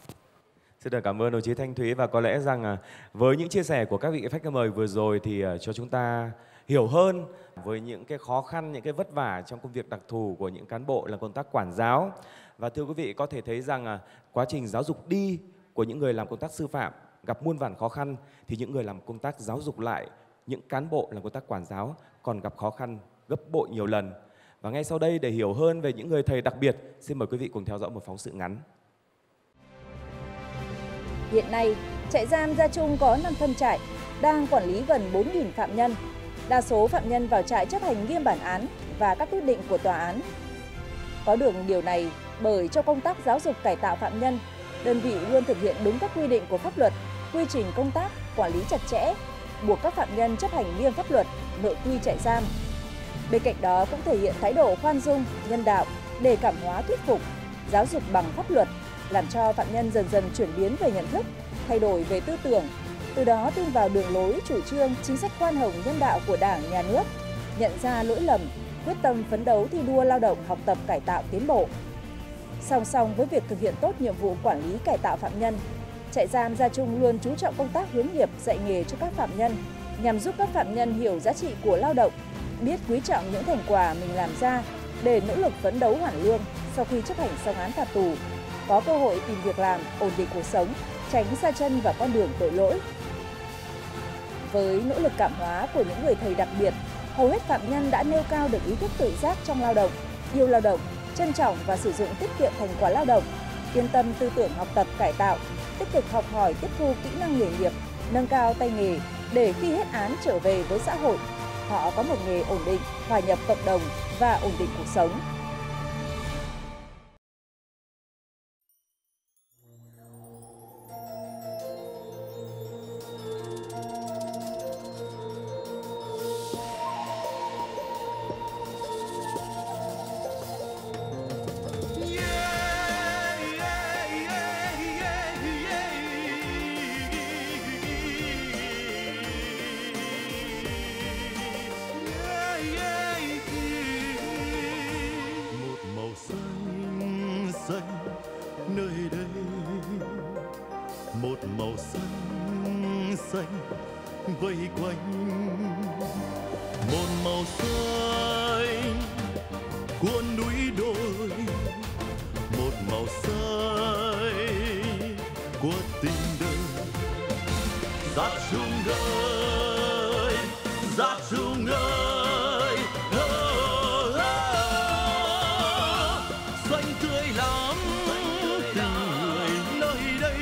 Xin được cảm ơn đồng chí Thanh Thúy, và có lẽ rằng với những chia sẻ của các vị khách mời vừa rồi thì cho chúng ta hiểu hơn với những cái khó khăn, những cái vất vả trong công việc đặc thù của những cán bộ làm công tác quản giáo. Và thưa quý vị, có thể thấy rằng quá trình giáo dục đi của những người làm công tác sư phạm gặp muôn vàn khó khăn, thì những người làm công tác giáo dục lại, những cán bộ làm công tác quản giáo còn gặp khó khăn gấp bội nhiều lần. Và ngay sau đây, để hiểu hơn về những người thầy đặc biệt, xin mời quý vị cùng theo dõi một phóng sự ngắn. Hiện nay, trại giam Gia Trung có năm phân trại, đang quản lý gần bốn nghìn phạm nhân. Đa số phạm nhân vào trại chấp hành nghiêm bản án và các quyết định của tòa án. Có được điều này bởi trong công tác giáo dục cải tạo phạm nhân, đơn vị luôn thực hiện đúng các quy định của pháp luật, quy trình công tác, quản lý chặt chẽ, buộc các phạm nhân chấp hành nghiêm pháp luật, nội quy trại giam. Bên cạnh đó cũng thể hiện thái độ khoan dung, nhân đạo để cảm hóa thuyết phục, giáo dục bằng pháp luật, làm cho phạm nhân dần dần chuyển biến về nhận thức, thay đổi về tư tưởng, từ đó tin vào đường lối, chủ trương, chính sách khoan hồng nhân đạo của Đảng, Nhà nước, nhận ra lỗi lầm, quyết tâm phấn đấu thi đua lao động, học tập, cải tạo, tiến bộ. Song song với việc thực hiện tốt nhiệm vụ quản lý cải tạo phạm nhân, trại giam Gia Trung luôn chú trọng công tác hướng nghiệp, dạy nghề cho các phạm nhân, nhằm giúp các phạm nhân hiểu giá trị của lao động, biết quý trọng những thành quả mình làm ra để nỗ lực phấn đấu hoàn lương sau khi chấp hành xong án phạt tù, có cơ hội tìm việc làm, ổn định cuộc sống, tránh sa chân vào con đường tội lỗi. Với nỗ lực cảm hóa của những người thầy đặc biệt, hầu hết phạm nhân đã nêu cao được ý thức tự giác trong lao động, yêu lao động, trân trọng và sử dụng tiết kiệm thành quả lao động, yên tâm tư tưởng học tập cải tạo, tích cực học hỏi tiếp thu kỹ năng nghề nghiệp, nâng cao tay nghề để khi hết án trở về với xã hội, họ có một nghề ổn định, hòa nhập cộng đồng và ổn định cuộc sống. vây quanh một màu xanh cuốn núi đồi, một màu xanh của tình đời Gia Trung ơi, Gia Trung ơi, oh, oh, xanh tươi lắm tình người nơi đây,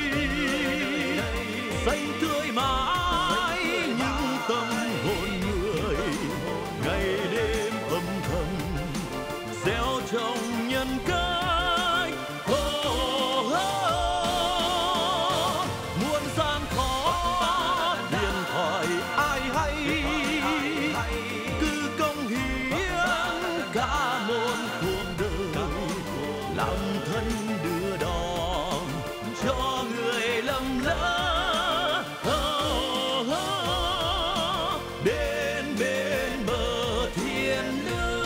xanh tươi mãi những tâm hồn người, ngày đêm âm thầm gieo trong nhân cách. Oh, oh, oh, muôn gian khó điện thoại ai hay, cứ công hiến cả một cuộc đời, làm thân đưa đò cho người lầm lỡ. Oh, oh, đến bên bờ thiên lương.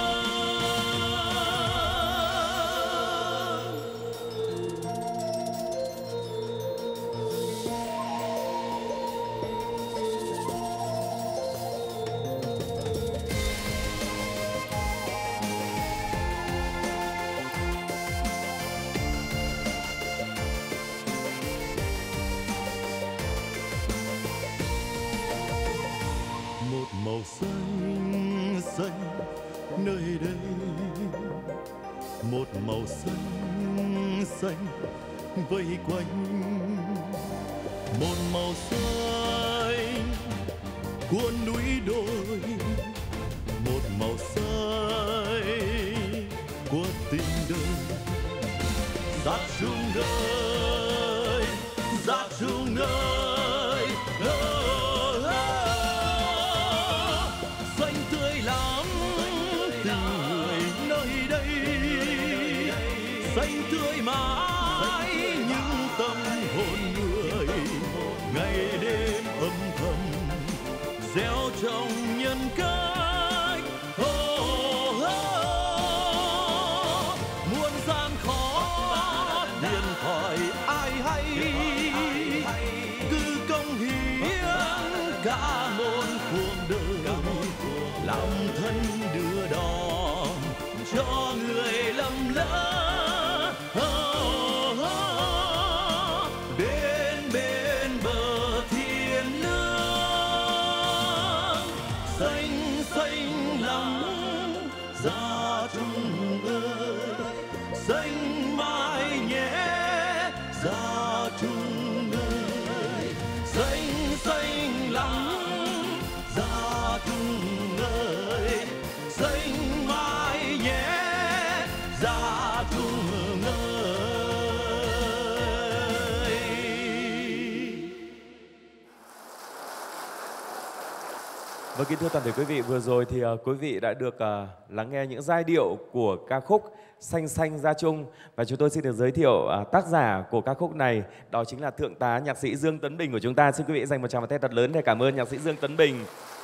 Một màu xanh xanh nơi đây, một màu xanh xanh vây quanh, một màu xanh cuốn núi đồi, một màu xanh của tình đời. Gia Trung ơi, Gia Trung ơi, oh, oh, xanh tươi lắm tình người nơi đây, xanh tươi mãi những tâm hồn người, ngày đêm âm thầm gieo trong nhân cách. Oh, oh, muôn gian khó điện thoại ai hay, cứ công hiến cả một cuộc đời, làm thân đưa đò cho người lầm lỡ. Oh, oh, bên bên bờ thiên lương, xanh xanh lắm Gia Trung ơi, xanh mãi nhé Gia Trung ơi, xanh xanh lắm Gia Trung ơi, xanh mãi nhé Gia Trung ơi. Vâng, kính thưa toàn thể quý vị, vừa rồi thì uh, quý vị đã được uh, lắng nghe những giai điệu của ca khúc Xanh Xanh Gia Trung, và chúng tôi xin được giới thiệu uh, tác giả của ca khúc này, đó chính là Thượng tá nhạc sĩ Dương Tấn Bình của chúng ta. Xin quý vị dành một tràng pháo tay thật lớn để cảm ơn nhạc sĩ Dương Tấn Bình.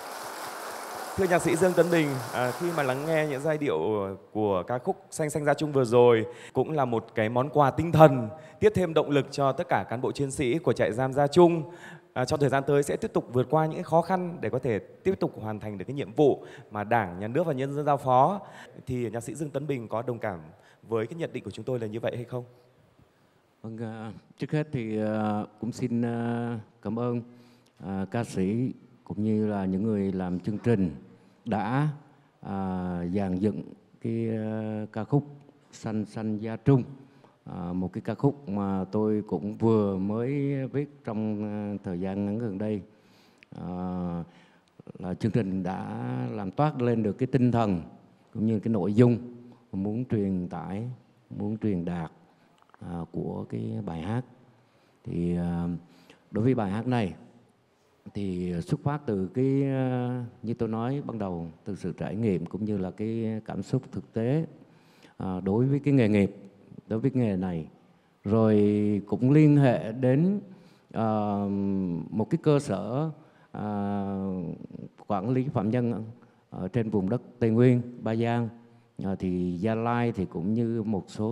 Thưa nhạc sĩ Dương Tấn Bình, à, khi mà lắng nghe những giai điệu của ca khúc Xanh Xanh Gia Trung vừa rồi cũng là một cái món quà tinh thần, tiếp thêm động lực cho tất cả cán bộ chiến sĩ của trại giam Gia Trung. À, trong thời gian tới sẽ tiếp tục vượt qua những khó khăn để có thể tiếp tục hoàn thành được cái nhiệm vụ mà Đảng, Nhà nước và nhân dân giao phó. Thì nhạc sĩ Dương Tấn Bình có đồng cảm với cái nhận định của chúng tôi là như vậy hay không? Vâng, uh, trước hết thì uh, cũng xin uh, cảm ơn uh, ca sĩ cũng như là những người làm chương trình đã uh, dàn dựng cái uh, ca khúc Xanh Xanh Gia Trung. À, một cái ca khúc mà tôi cũng vừa mới viết trong uh, thời gian ngắn gần đây. À, là chương trình đã làm toát lên được cái tinh thần cũng như cái nội dung muốn truyền tải, muốn truyền đạt à, của cái bài hát. Thì à, đối với bài hát này thì xuất phát từ cái uh, như tôi nói ban đầu, từ sự trải nghiệm cũng như là cái cảm xúc thực tế à, đối với cái nghề nghiệp, đối với nghề này, rồi cũng liên hệ đến uh, một cái cơ sở uh, quản lý phạm nhân ở trên vùng đất Tây Nguyên, Ba Giang, uh, thì Gia Lai thì cũng như một số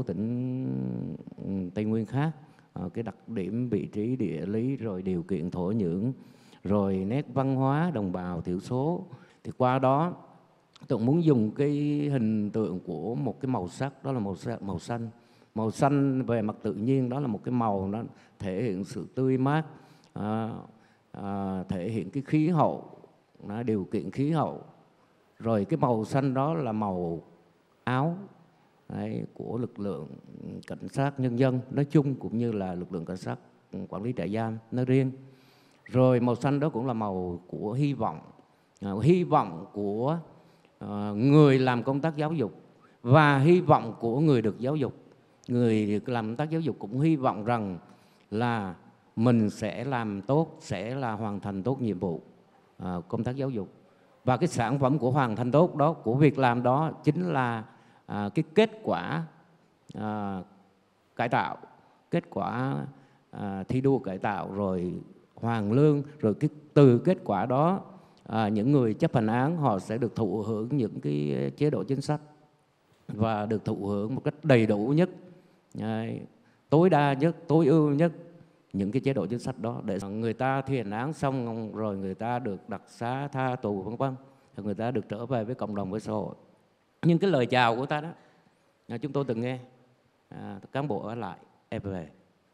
tỉnh Tây Nguyên khác, uh, cái đặc điểm vị trí địa lý, rồi điều kiện thổ nhưỡng, rồi nét văn hóa đồng bào thiểu số, thì qua đó tôi muốn dùng cái hình tượng của một cái màu sắc, đó là màu màu xanh. Màu xanh về mặt tự nhiên đó là một cái màu nó thể hiện sự tươi mát, à, à, thể hiện cái khí hậu, nó điều kiện khí hậu. Rồi cái màu xanh đó là màu áo đấy, của lực lượng cảnh sát nhân dân nói chung cũng như là lực lượng cảnh sát quản lý trại giam nói riêng. Rồi màu xanh đó cũng là màu của hy vọng, à, hy vọng của à, người làm công tác giáo dục và hy vọng của người được giáo dục. Người làm công tác giáo dục cũng hy vọng rằng là mình sẽ làm tốt, sẽ là hoàn thành tốt nhiệm vụ à, công tác giáo dục. Và cái sản phẩm của hoàn thành tốt đó, của việc làm đó chính là à, cái kết quả à, cải tạo, kết quả à, thi đua cải tạo, rồi hoàn lương, rồi cái từ kết quả đó à, những người chấp hành án họ sẽ được thụ hưởng những cái chế độ chính sách và được thụ hưởng một cách đầy đủ nhất, à, tối đa nhất, tối ưu nhất những cái chế độ chính sách đó, để người ta thi hành án xong rồi người ta được đặc xá, tha tù vân vân, người ta được trở về với cộng đồng, với xã hội. Nhưng cái lời chào của ta đó à, chúng tôi từng nghe à, cán bộ ở lại em về,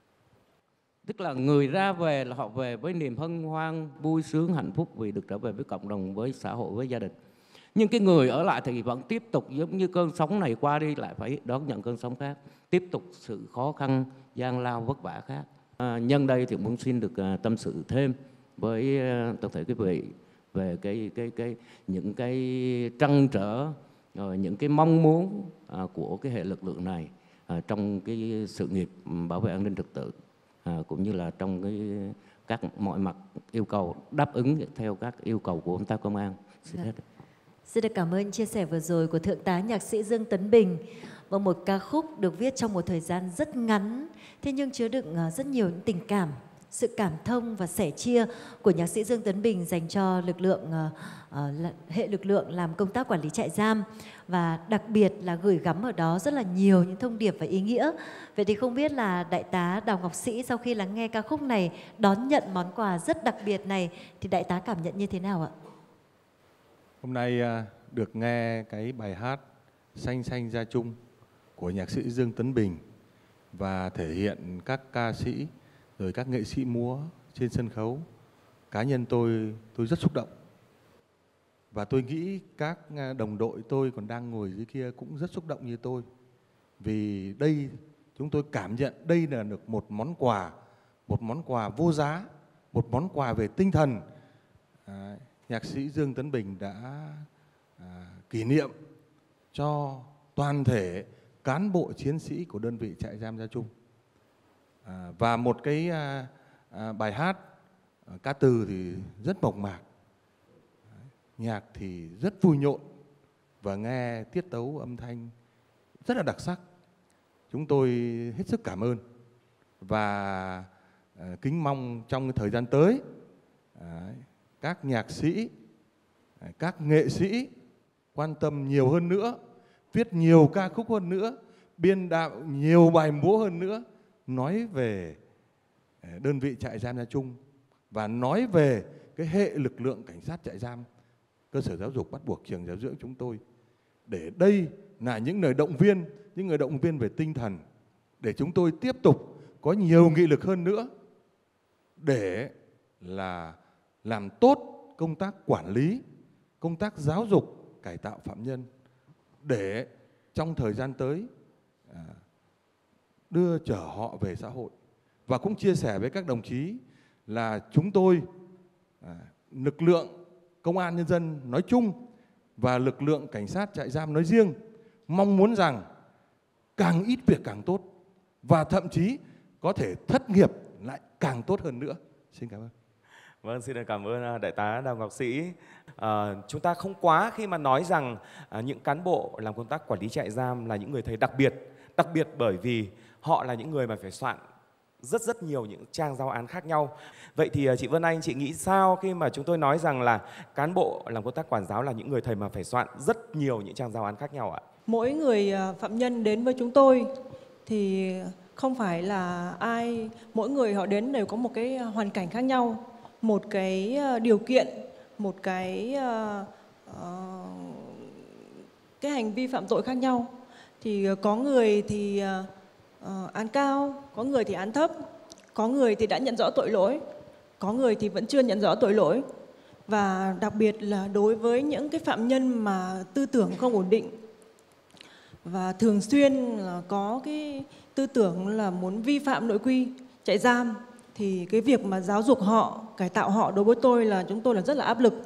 tức là người ra về là họ về với niềm hân hoan, vui sướng, hạnh phúc vì được trở về với cộng đồng, với xã hội, với gia đình. Nhưng cái người ở lại thì vẫn tiếp tục giống như cơn sóng này qua đi lại phải đón nhận cơn sóng khác, tiếp tục sự khó khăn, gian lao, vất vả khác. À, nhân đây thì muốn xin được à, tâm sự thêm với à, toàn thể quý vị về cái cái cái những cái trăn trở, rồi những cái mong muốn à, của cái hệ lực lượng này à, trong cái sự nghiệp bảo vệ an ninh trật tự, à, cũng như là trong cái các mọi mặt yêu cầu đáp ứng theo các yêu cầu của công tác công an. Xin hết. Xin được cảm ơn chia sẻ vừa rồi của Thượng tá nhạc sĩ Dương Tấn Bình. Và một ca khúc được viết trong một thời gian rất ngắn, thế nhưng chứa đựng rất nhiều những tình cảm, sự cảm thông và sẻ chia của nhạc sĩ Dương Tấn Bình dành cho lực lượng uh, uh, hệ lực lượng làm công tác quản lý trại giam, và đặc biệt là gửi gắm ở đó rất là nhiều những thông điệp và ý nghĩa. Vậy thì không biết là Đại tá Đào Ngọc Sĩ sau khi lắng nghe ca khúc này, đón nhận món quà rất đặc biệt này thì Đại tá cảm nhận như thế nào ạ? Hôm nay uh, được nghe cái bài hát Xanh Xanh Ra Chung của nhạc sĩ Dương Tấn Bình và thể hiện các ca sĩ rồi các nghệ sĩ múa trên sân khấu, cá nhân tôi tôi rất xúc động. Và tôi nghĩ các đồng đội tôi còn đang ngồi dưới kia cũng rất xúc động như tôi. Vì đây chúng tôi cảm nhận đây là được một món quà, một món quà vô giá, một món quà về tinh thần. À, nhạc sĩ Dương Tấn Bình đã à, kỷ niệm cho toàn thể cán bộ chiến sĩ của đơn vị trại giam Gia Trung. À, và một cái à, à, bài hát à, ca từ thì rất mộc mạc, nhạc thì rất vui nhộn và nghe tiết tấu âm thanh rất là đặc sắc. Chúng tôi hết sức cảm ơn và à, kính mong trong thời gian tới à, các nhạc sĩ, à, các nghệ sĩ quan tâm nhiều hơn nữa, viết nhiều ca khúc hơn nữa, biên đạo nhiều bài múa hơn nữa, nói về đơn vị trại giam Gia Trung và nói về cái hệ lực lượng cảnh sát trại giam cơ sở giáo dục bắt buộc trường giáo dưỡng chúng tôi. Để đây là những lời động viên, những người động viên về tinh thần để chúng tôi tiếp tục có nhiều nghị lực hơn nữa để là làm tốt công tác quản lý, công tác giáo dục, cải tạo phạm nhân, để trong thời gian tới đưa chở họ về xã hội. Và cũng chia sẻ với các đồng chí là chúng tôi, lực lượng công an nhân dân nói chung và lực lượng cảnh sát trại giam nói riêng, mong muốn rằng càng ít việc càng tốt, và thậm chí có thể thất nghiệp lại càng tốt hơn nữa. Xin cảm ơn. Vâng, xin cảm ơn Đại tá Đào Ngọc Sĩ. À, chúng ta không quá khi mà nói rằng à, những cán bộ làm công tác quản lý trại giam là những người thầy đặc biệt. Đặc biệt bởi vì họ là những người mà phải soạn rất rất nhiều những trang giao án khác nhau. Vậy thì chị Vân Anh, chị nghĩ sao khi mà chúng tôi nói rằng là cán bộ làm công tác quản giáo là những người thầy mà phải soạn rất nhiều những trang giao án khác nhau ạ? Mỗi người phạm nhân đến với chúng tôi thì không phải là ai, mỗi người họ đến đều có một cái hoàn cảnh khác nhau, một cái điều kiện, một cái uh, cái hành vi phạm tội khác nhau. Thì có người thì uh, án cao, có người thì án thấp, có người thì đã nhận rõ tội lỗi, có người thì vẫn chưa nhận rõ tội lỗi. Và đặc biệt là đối với những cái phạm nhân mà tư tưởng không ổn định và thường xuyên là có cái tư tưởng là muốn vi phạm nội quy trại giam, thì cái việc mà giáo dục họ, cải tạo họ đối với tôi là chúng tôi là rất là áp lực.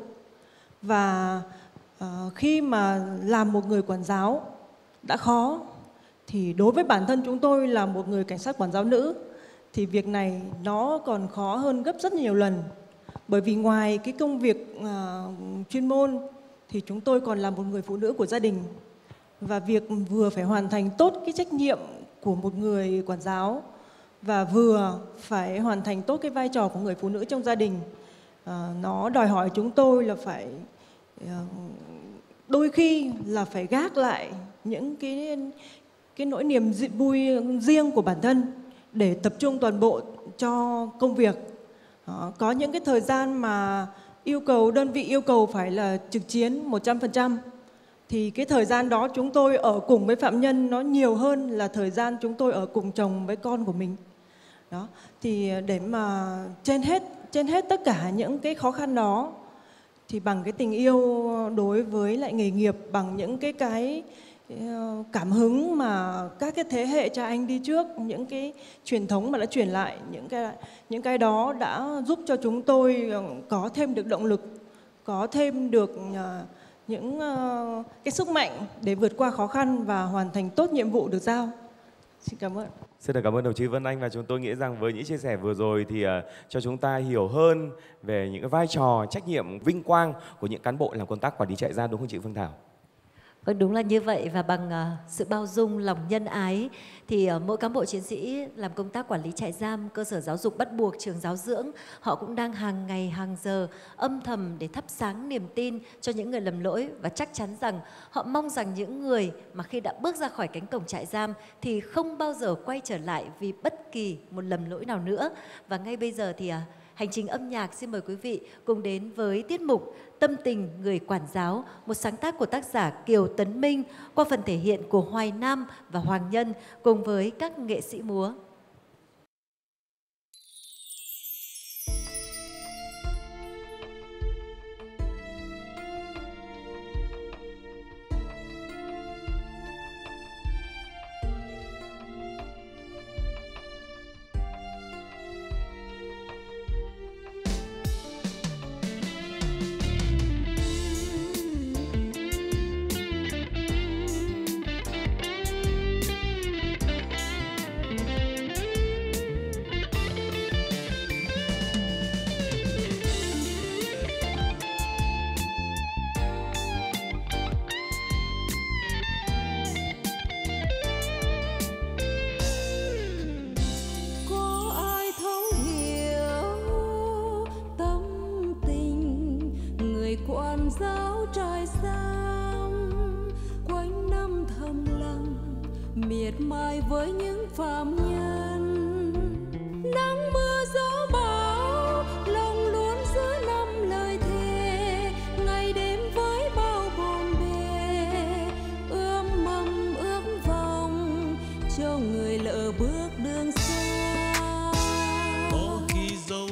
Và uh, khi mà làm một người quản giáo đã khó, thì đối với bản thân chúng tôi là một người cảnh sát quản giáo nữ thì việc này nó còn khó hơn gấp rất nhiều lần. Bởi vì ngoài cái công việc uh, chuyên môn thì chúng tôi còn là một người phụ nữ của gia đình. Và việc vừa phải hoàn thành tốt cái trách nhiệm của một người quản giáo và vừa phải hoàn thành tốt cái vai trò của người phụ nữ trong gia đình, uh, nó đòi hỏi chúng tôi là phải uh, đôi khi là phải gác lại những cái, cái nỗi niềm vui riêng của bản thân để tập trung toàn bộ cho công việc. Đó, có những cái thời gian mà yêu cầu đơn vị yêu cầu phải là trực chiến một trăm phần trăm thì cái thời gian đó chúng tôi ở cùng với phạm nhân nó nhiều hơn là thời gian chúng tôi ở cùng chồng với con của mình. Đó, thì để mà trên hết trên hết tất cả những cái khó khăn đó thì bằng cái tình yêu đối với lại nghề nghiệp, bằng những cái cái cảm hứng mà các cái thế hệ cha anh đi trước, những cái truyền thống mà đã truyền lại, những cái những cái đó đã giúp cho chúng tôi có thêm được động lực, có thêm được những cái sức mạnh để vượt qua khó khăn và hoàn thành tốt nhiệm vụ được giao. Xin cảm ơn. Xin được cảm ơn đồng chí Vân Anh, và chúng tôi nghĩ rằng với những chia sẻ vừa rồi thì uh, cho chúng ta hiểu hơn về những cái vai trò, trách nhiệm, vinh quang của những cán bộ làm công tác quản lý trại giam, đúng không chị Phương Thảo? Vâng, đúng là như vậy. Và bằng uh, sự bao dung, lòng nhân ái thì uh, mỗi cán bộ chiến sĩ làm công tác quản lý trại giam, cơ sở giáo dục bắt buộc, trường giáo dưỡng, họ cũng đang hàng ngày hàng giờ âm thầm để thắp sáng niềm tin cho những người lầm lỗi. Và chắc chắn rằng họ mong rằng những người mà khi đã bước ra khỏi cánh cổng trại giam thì không bao giờ quay trở lại vì bất kỳ một lầm lỗi nào nữa. Và ngay bây giờ thì uh, hành trình âm nhạc xin mời quý vị cùng đến với tiết mục Tâm tình người quản giáo, một sáng tác của tác giả Kiều Tấn Minh qua phần thể hiện của Hoài Nam và Hoàng Nhân cùng với các nghệ sĩ múa. quản giáo trại giam quanh năm thầm lặng miệt mài với những phạm nhân. Nắng mưa gió bão lòng luôn giữ năm lời thề, ngày đêm với bao bộn bề ươm mầm ước vọng cho người lỡ bước đường xa. Có khi dấu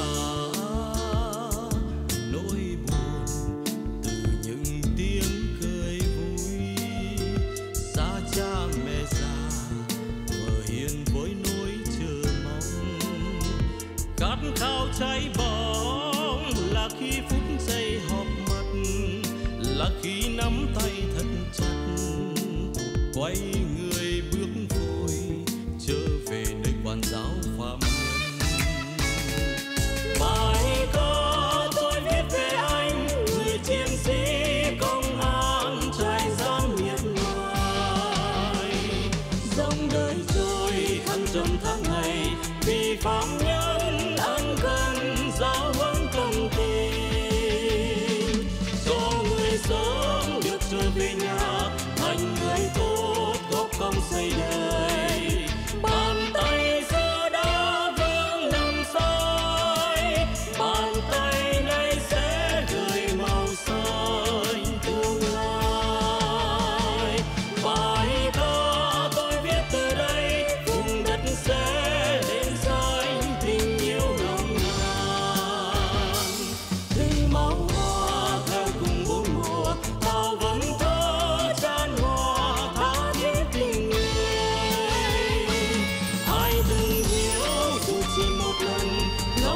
khao cháy bỏng là khi phút giây họp mặt, là khi nắm tay thật chặt quay người bước vội trở về nơi quản giáo phạm nhân. Bài ca tôi viết về anh, người chiến sĩ công an trại giam miệt mài, dòng đời trôi khăn trầm tháng ngày vì phạm nhân. Giáo huấn cần tìm cho người sống được trở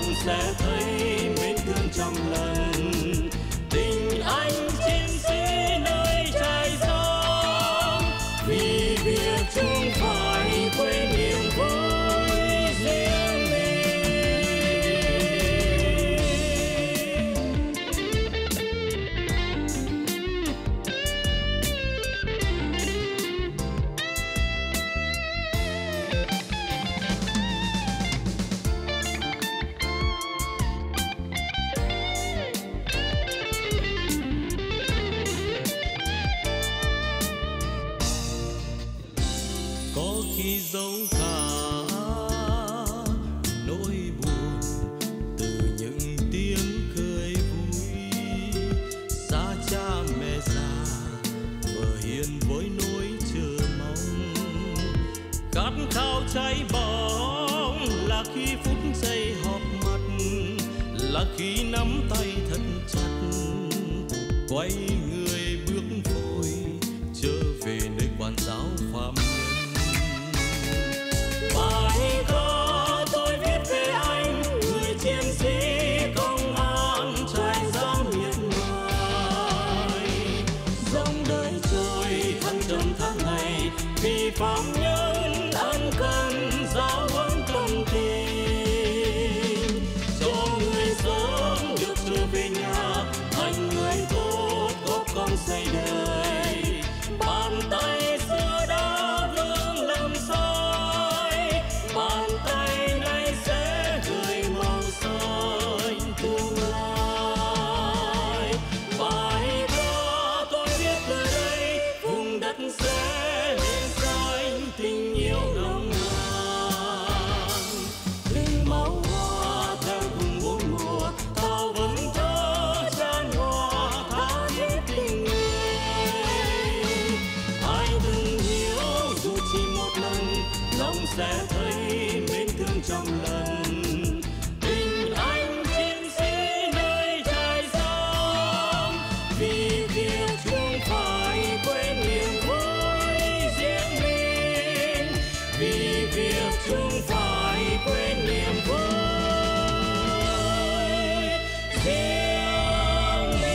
lòng sẽ thấy mến thương trong lần. Tình anh chiến sĩ nơi trại giam, vì việc chúng phải quên niềm vui riêng mình. Có khi dấu cả nỗi buồn từ những tiếng cười vui, xa cha mẹ già vợ hiền với nỗi chờ mong. Khát khao cháy bỏng là khi phút giây họp mặt, là khi nắm tay thật chặt, quay người bước vội trở về nơi quản giáo phạm nhân. Bài ca tôi viết về anh, người chiến sĩ công an trại giam miệt mài. Dòng đời trôi thăng trầm tháng ngày, vì phạm nhân ân cần giáo huấn tâm tình. Cho người sớm được trở về nhà, thành người tốt góp công xây đời. Bàn tay xưa đã vương lầm soi, bàn tay này sẽ gửi màu xanh tương lai. Bài ca tôi viết từ đây, vùng đất sẽ lên xanh tình yêu nồng nàn. Linh máu hoa theo cùng bốn mùa, thao vấn thơ chan hòa tha thiết tình người. Ai từng hiểu dù chỉ một lần, lòng sẽ thấy mến thương trong lần. Tình anh chiến sĩ nơi trại giam, vì việc chúng phải quên niềm vui riêng mình. Vì việc chúng phải quên niềm vui riêng mình.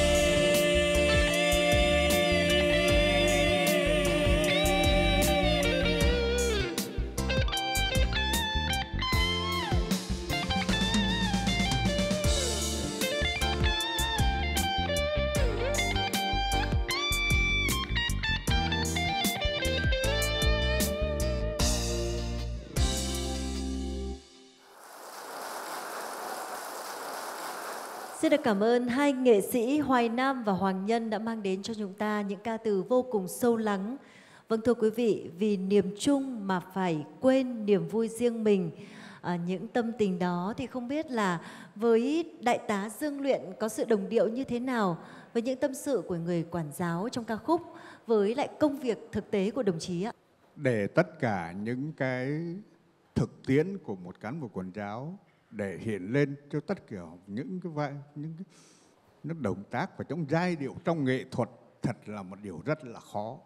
Xin được cảm ơn hai nghệ sĩ Hoài Nam và Hoàng Nhân đã mang đến cho chúng ta những ca từ vô cùng sâu lắng. Vâng thưa quý vị, vì niềm chung mà phải quên niềm vui riêng mình. À, những tâm tình đó thì không biết là với Đại tá Dương Luyện có sự đồng điệu như thế nào với những tâm sự của người quản giáo trong ca khúc với lại công việc thực tế của đồng chí ạ? Để tất cả những cái thực tiễn của một cán bộ quản giáo để hiện lên cho tất cả những cái vai, những cái những động tác và trong giai điệu trong nghệ thuật thật là một điều rất là khó.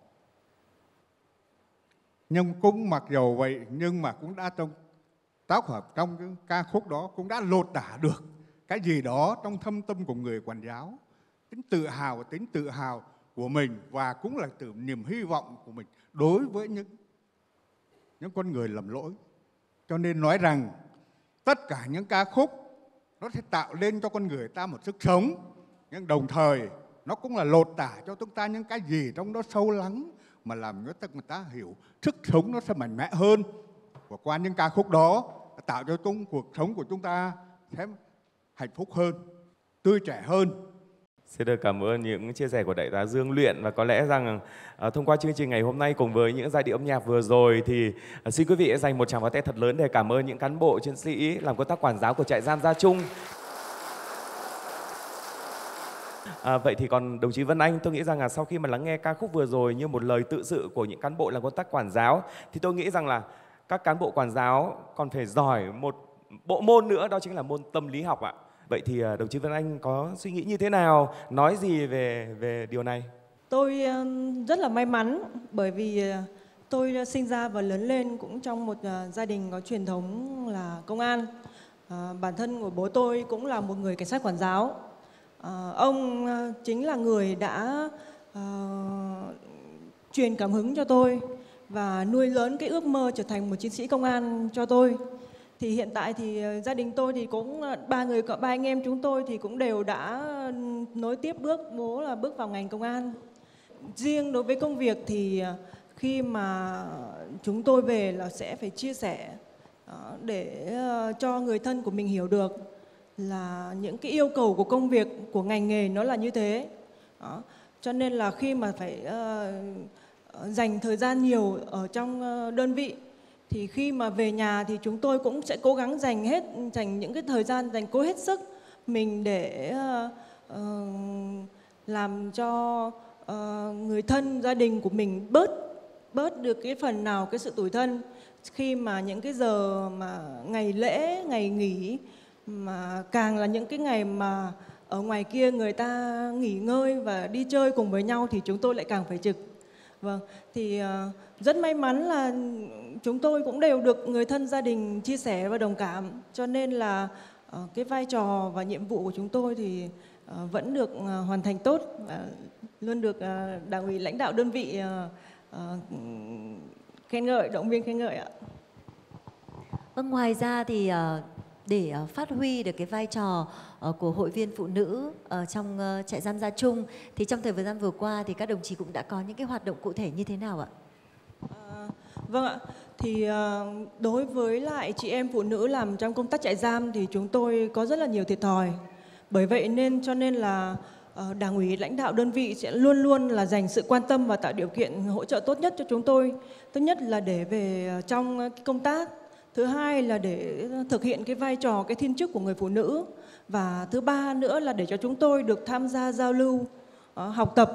Nhưng cũng mặc dầu vậy nhưng mà cũng đã trong tác hợp trong cái ca khúc đó cũng đã lột tả được cái gì đó trong thâm tâm của người quản giáo, tính tự hào, tính tự hào của mình và cũng là từ niềm hy vọng của mình đối với những những con người lầm lỗi. Cho nên nói rằng tất cả những ca khúc nó sẽ tạo lên cho con người ta một sức sống, nhưng đồng thời nó cũng là lột tả cho chúng ta những cái gì trong đó sâu lắng mà làm cho người ta hiểu sức sống nó sẽ mạnh mẽ hơn. Và qua những ca khúc đó tạo cho chúng, cuộc sống của chúng ta sẽ hạnh phúc hơn, tươi trẻ hơn. Xin được cảm ơn những chia sẻ của Đại tá Dương Luyện, và có lẽ rằng à, thông qua chương trình ngày hôm nay cùng với những giai điệu âm nhạc vừa rồi thì à, xin quý vị dành một tràng pháo tay thật lớn để cảm ơn những cán bộ chiến sĩ làm công tác quản giáo của trại giam Gia Trung. À, vậy thì còn đồng chí Vân Anh, tôi nghĩ rằng là sau khi mà lắng nghe ca khúc vừa rồi như một lời tự sự của những cán bộ làm công tác quản giáo thì tôi nghĩ rằng là các cán bộ quản giáo còn phải giỏi một bộ môn nữa, đó chính là môn tâm lý học ạ. Vậy thì đồng chí Vân Anh có suy nghĩ như thế nào, nói gì về về điều này? Tôi rất là may mắn bởi vì tôi sinh ra và lớn lên cũng trong một gia đình có truyền thống là công an. À, bản thân của bố tôi cũng là một người cảnh sát quản giáo. À, ông à, chính là người đã à, truyền cảm hứng cho tôi và nuôi lớn cái ước mơ trở thành một chiến sĩ công an cho tôi. Thì hiện tại thì gia đình tôi thì cũng ba người ba anh em chúng tôi thì cũng đều đã nối tiếp bước bố là bước vào ngành công an. Riêng đối với công việc thì khi mà chúng tôi về là sẽ phải chia sẻ để cho người thân của mình hiểu được là những cái yêu cầu của công việc của ngành nghề nó là như thế. Đó. Cho nên là khi mà phải uh, dành thời gian nhiều ở trong uh, đơn vị thì khi mà về nhà thì chúng tôi cũng sẽ cố gắng dành hết dành những cái thời gian dành cố hết sức mình để uh, uh, làm cho uh, người thân gia đình của mình bớt bớt được cái phần nào cái sự tủi thân khi mà những cái giờ mà ngày lễ ngày nghỉ, mà càng là những cái ngày mà ở ngoài kia người ta nghỉ ngơi và đi chơi cùng với nhau thì chúng tôi lại càng phải trực. Vâng, thì uh, rất may mắn là chúng tôi cũng đều được người thân gia đình chia sẻ và đồng cảm, cho nên là uh, cái vai trò và nhiệm vụ của chúng tôi thì uh, vẫn được uh, hoàn thành tốt, uh, luôn được uh, Đảng ủy lãnh đạo đơn vị uh, uh, khen ngợi, động viên khen ngợi ạ. Vâng, ngoài ra thì uh, để uh, phát huy được cái vai trò uh, của hội viên phụ nữ ở uh, trong uh, trại giam Gia Trung thì trong thời gian vừa qua thì các đồng chí cũng đã có những cái hoạt động cụ thể như thế nào ạ? À, vâng ạ, thì uh, đối với lại chị em phụ nữ làm trong công tác trại giam thì chúng tôi có rất là nhiều thiệt thòi. Bởi vậy nên cho nên là uh, Đảng ủy lãnh đạo đơn vị sẽ luôn luôn là dành sự quan tâm và tạo điều kiện hỗ trợ tốt nhất cho chúng tôi. Thứ nhất là để về uh, trong công tác. Thứ hai là để thực hiện cái vai trò, cái thiên chức của người phụ nữ. Và thứ ba nữa là để cho chúng tôi được tham gia giao lưu, uh, học tập.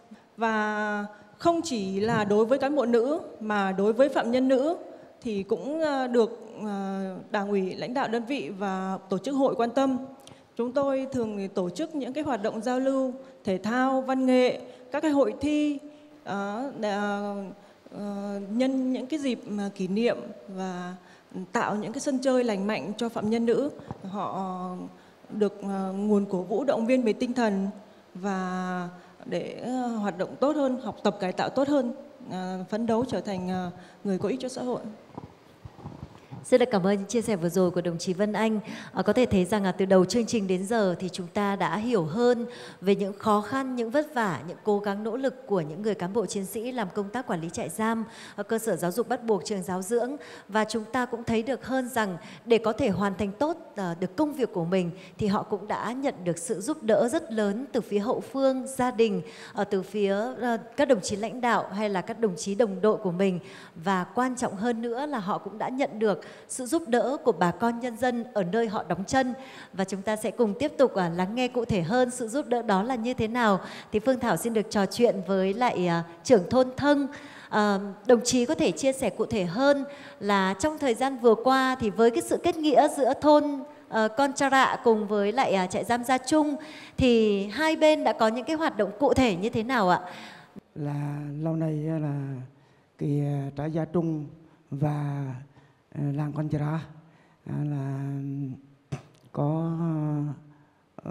Và không chỉ là đối với cán bộ nữ mà đối với phạm nhân nữ thì cũng uh, được uh, Đảng ủy, lãnh đạo đơn vị và tổ chức hội quan tâm. Chúng tôi thường tổ chức những cái hoạt động giao lưu, thể thao, văn nghệ, các cái hội thi, uh, để, uh, uh, nhân những cái dịp mà kỷ niệm và tạo những cái sân chơi lành mạnh cho phạm nhân nữ. Họ được uh, nguồn cổ vũ động viên về tinh thần và để uh, hoạt động tốt hơn, học tập cải tạo tốt hơn, uh, phấn đấu trở thành uh, người có ích cho xã hội. Rất là cảm ơn những chia sẻ vừa rồi của đồng chí Vân Anh. À, có thể thấy rằng là từ đầu chương trình đến giờ thì chúng ta đã hiểu hơn về những khó khăn, những vất vả, những cố gắng nỗ lực của những người cán bộ chiến sĩ làm công tác quản lý trại giam, ở cơ sở giáo dục bắt buộc, trường giáo dưỡng. Và chúng ta cũng thấy được hơn rằng để có thể hoàn thành tốt uh, được công việc của mình thì họ cũng đã nhận được sự giúp đỡ rất lớn từ phía hậu phương, gia đình, uh, từ phía uh, các đồng chí lãnh đạo hay là các đồng chí đồng đội của mình. Và quan trọng hơn nữa là họ cũng đã nhận được sự giúp đỡ của bà con nhân dân ở nơi họ đóng chân. Và chúng ta sẽ cùng tiếp tục uh, lắng nghe cụ thể hơn sự giúp đỡ đó là như thế nào. Thì Phương Thảo xin được trò chuyện với lại uh, trưởng thôn Thân. Uh, đồng chí có thể chia sẻ cụ thể hơn là trong thời gian vừa qua thì với cái sự kết nghĩa giữa thôn uh, Con Cha Rạ cùng với lại uh, trại giam Gia Trung thì hai bên đã có những cái hoạt động cụ thể như thế nào ạ? Là lâu nay là cái trại Gia Trung và làng Con Cha Rạ là có uh,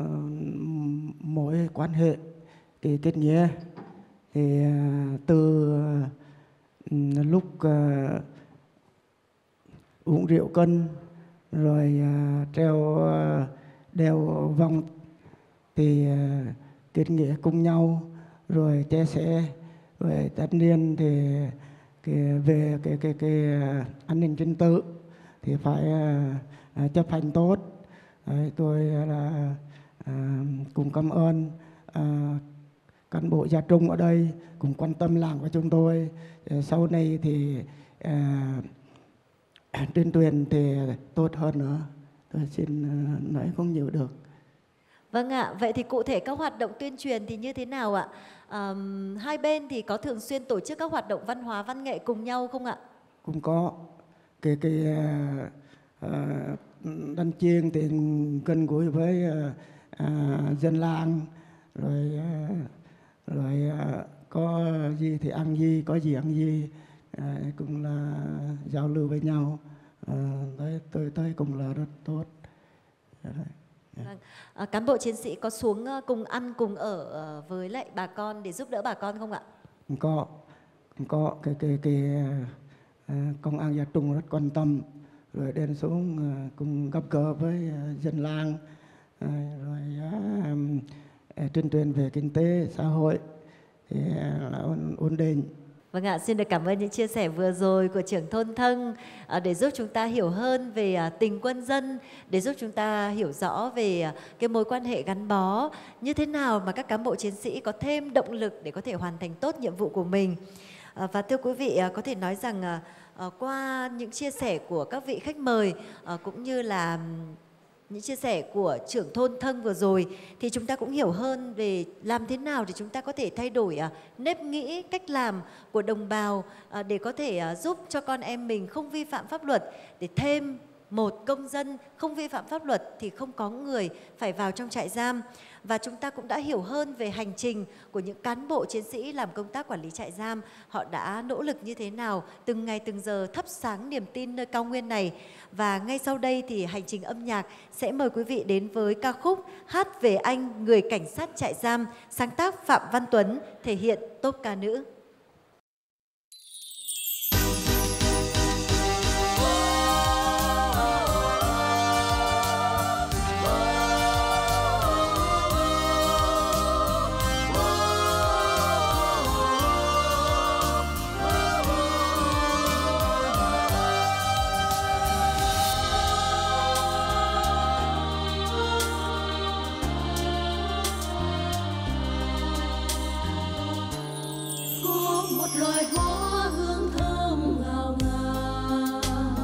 mối quan hệ cái kết nghĩa thì uh, từ uh, lúc uh, uống rượu cân rồi uh, treo uh, đeo vòng thì uh, kết nghĩa cùng nhau rồi chia sẻ, rồi tất nhiên thì cái, về cái cái cái uh, an ninh trật tự thì phải uh, uh, chấp hành tốt. Đấy, tôi là uh, cùng cảm ơn uh, cán bộ Gia Trung ở đây cùng quan tâm làng của chúng tôi. Uh, sau này thì uh, tuyên truyền thì tốt hơn nữa. Tôi xin uh, nói không nhiều được. Vâng ạ, vậy thì cụ thể các hoạt động tuyên truyền thì như thế nào ạ? À, hai bên thì có thường xuyên tổ chức các hoạt động văn hóa văn nghệ cùng nhau không ạ? Cũng có. Cái cái uh, uh, đánh chiêng thì gần gũi với uh, uh, dân làng, rồi uh, rồi uh, có gì thì ăn gì, có gì ăn gì, uh, cũng là giao lưu với nhau. Uh, tôi tôi thấy cũng là rất tốt. Vâng. À, cán bộ chiến sĩ có xuống ờ, cùng ăn cùng ở ờ, với lại bà con để giúp đỡ bà con không ạ? Có, có cái cái cái à, công an Gia Trung rất quan tâm, rồi đến xuống à, cùng gặp gỡ với à, dân làng, à, rồi à, à, tuyên truyền về kinh tế xã hội thì à, là ổn, ổn định. Vâng ạ, xin được cảm ơn những chia sẻ vừa rồi của trưởng thôn Thân à, để giúp chúng ta hiểu hơn về à, tình quân dân, để giúp chúng ta hiểu rõ về à, cái mối quan hệ gắn bó như thế nào mà các cán bộ chiến sĩ có thêm động lực để có thể hoàn thành tốt nhiệm vụ của mình. À, và thưa quý vị, à, có thể nói rằng à, à, qua những chia sẻ của các vị khách mời à, cũng như là những chia sẻ của trưởng thôn Thân vừa rồi thì chúng ta cũng hiểu hơn về làm thế nào để chúng ta có thể thay đổi à, nếp nghĩ, cách làm của đồng bào à, để có thể à, giúp cho con em mình không vi phạm pháp luật, để thêm một công dân không vi phạm pháp luật thì không có người phải vào trong trại giam. Và chúng ta cũng đã hiểu hơn về hành trình của những cán bộ chiến sĩ làm công tác quản lý trại giam. Họ đã nỗ lực như thế nào, từng ngày từng giờ thắp sáng niềm tin nơi cao nguyên này. Và ngay sau đây thì hành trình âm nhạc sẽ mời quý vị đến với ca khúc Hát Về Anh, Người Cảnh sát trại giam, sáng tác Phạm Văn Tuấn, thể hiện tốp ca nữ. Loài hoa hương thơm ngào ngào,